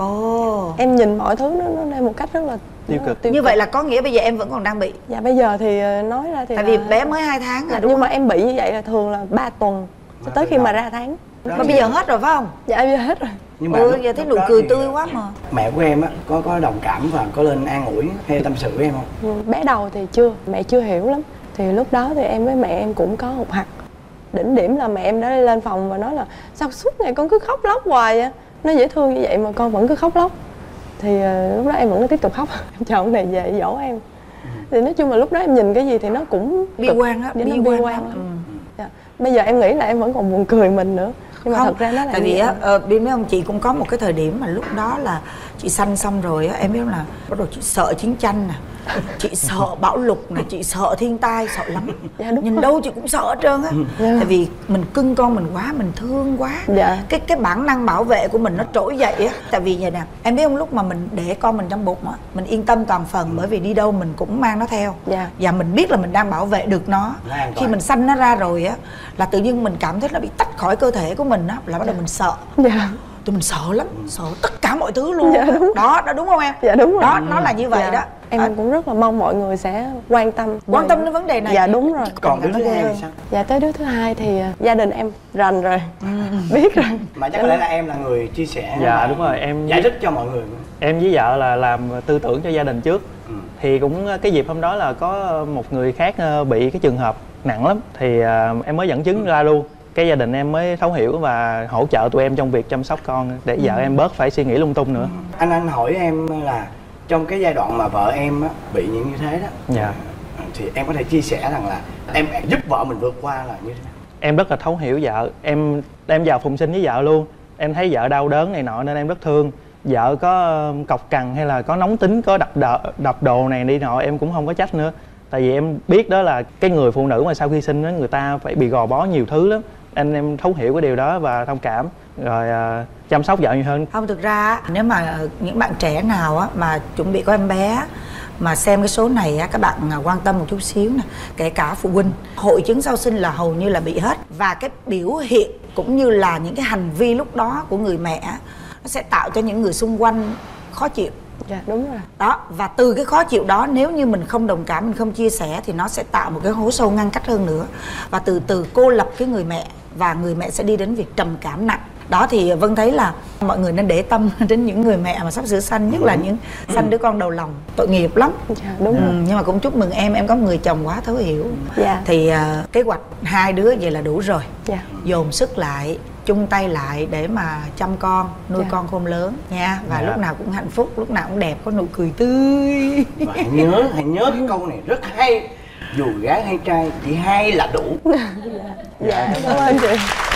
Ồ. Oh. Em nhìn mọi thứ nó nó theo một cách rất là tiêu cực. Như vậy là có nghĩa bây giờ em vẫn còn đang bị. Dạ bây giờ thì nói ra thì tại là... vì bé mới hai tháng rồi đúng nhưng không? mà em bị như vậy là thường là ba tuần cho tới khi mà ra tháng. Mà bây giờ hết rồi phải không? Dạ bây giờ hết rồi. Nhưng mà ừ, lúc, giờ thấy lúc nụ cười thì tươi quá mà. Mẹ của em á có có đồng cảm và có lên an ủi hay tâm sự với em không? Bé đầu thì chưa, mẹ chưa hiểu lắm. Thì lúc đó thì em với mẹ em cũng có hụt hặc. Đỉnh điểm là mẹ em đã đi lên phòng và nói là sao suốt ngày con cứ khóc lóc hoài vậy? Nó dễ thương như vậy mà con vẫn cứ khóc lóc. Thì uh, lúc đó em vẫn tiếp tục khóc. Em chờ ông này về dỗ em. Ừ. Thì nói chung là lúc đó em nhìn cái gì thì nó cũng bi quan á, bi quan lắm. Ừ. Dạ. Bây giờ em nghĩ là em vẫn còn buồn cười mình nữa. Nhưng mà không, thật ra nó là tại vì á, uh, biết mấy ông chị cũng có một cái thời điểm mà lúc đó là chị sanh xong rồi á, em biết là bắt đầu chị sợ chiến tranh nè, chị sợ bão lụt nè, chị sợ thiên tai, sợ lắm. Dạ, đúng nhìn rồi. đâu chị cũng sợ hết trơn á. Dạ. Tại vì mình cưng con mình quá, mình thương quá. Dạ. Cái cái bản năng bảo vệ của mình nó trỗi dậy á. Tại vì vậy nè, em biết không, lúc mà mình để con mình trong bụng á, mình yên tâm toàn phần, bởi vì đi đâu mình cũng mang nó theo. Dạ. Và mình biết là mình đang bảo vệ được nó. Khi mình sanh nó ra rồi á, là tự nhiên mình cảm thấy nó bị tách khỏi cơ thể của mình á, là bắt đầu mình sợ. Dạ. Tụi mình sợ lắm, sợ tất cả mọi thứ luôn. Dạ, đúng. Đó, đó đúng không em? Dạ đúng rồi. Đó, nó là như vậy Dạ. đó. Em à. cũng rất là mong mọi người sẽ quan tâm Quan tâm đến vấn đề này. Dạ đúng rồi. Còn đứa thứ hai thì sao? Dạ tới đứa thứ hai thì uh, gia đình em rành rồi. Ừ. Biết rồi. Mà chắc có lẽ là em là người chia sẻ. Dạ đúng rồi, em giải thích cho mọi người. Em với vợ là làm tư tưởng cho gia đình trước. Ừ. Thì cũng cái dịp hôm đó là có một người khác bị cái trường hợp nặng lắm. Thì uh, em mới dẫn chứng ra luôn. Cái gia đình em mới thấu hiểu và hỗ trợ tụi em trong việc chăm sóc con để vợ em bớt phải suy nghĩ lung tung nữa. Anh anh hỏi em là trong cái giai đoạn mà vợ em á, bị những như thế đó, dạ. thì em có thể chia sẻ rằng là em giúp vợ mình vượt qua là như thế nào? Em rất là thấu hiểu vợ. Em em vào phụng sinh với vợ luôn. Em thấy vợ đau đớn này nọ nên em rất thương. Vợ có cọc cằn hay là có nóng tính, có đập đợ, đập đồ này đi nọ em cũng không có trách nữa. Tại vì em biết đó là cái người phụ nữ mà sau khi sinh đó, người ta phải bị gò bó nhiều thứ lắm. Anh em thấu hiểu cái điều đó và thông cảm rồi uh, chăm sóc vợ nhiều hơn. Không, thực ra nếu mà những bạn trẻ nào á mà chuẩn bị có em bé mà xem cái số này á, các bạn quan tâm một chút xíu nè, kể cả phụ huynh, hội chứng sau sinh là hầu như là bị hết. Và cái biểu hiện cũng như là những cái hành vi lúc đó của người mẹ nó sẽ tạo cho những người xung quanh khó chịu. Dạ đúng rồi. Đó, và từ cái khó chịu đó nếu như mình không đồng cảm, mình không chia sẻ thì nó sẽ tạo một cái hố sâu ngăn cách hơn nữa. Và từ từ cô lập cái người mẹ và người mẹ sẽ đi đến việc trầm cảm nặng. Đó thì Vân thấy là mọi người nên để tâm đến những người mẹ mà sắp sửa sanh, nhất là những sanh đứa con đầu lòng, tội nghiệp lắm. Dạ, đúng ừ, rồi. Nhưng mà cũng chúc mừng em, em có một người chồng quá thấu hiểu. Dạ. Thì uh, kế hoạch hai đứa vậy là đủ rồi. Dạ. Dồn sức lại, chung tay lại để mà chăm con, nuôi dạ. con khôn lớn nha. Và dạ. lúc nào cũng hạnh phúc, lúc nào cũng đẹp, có nụ cười tươi. Và hãy nhớ, hãy nhớ cái câu này rất hay. Dù gái hay trai, chỉ hay là đủ. Dạ, dạ. Cảm ơn chị.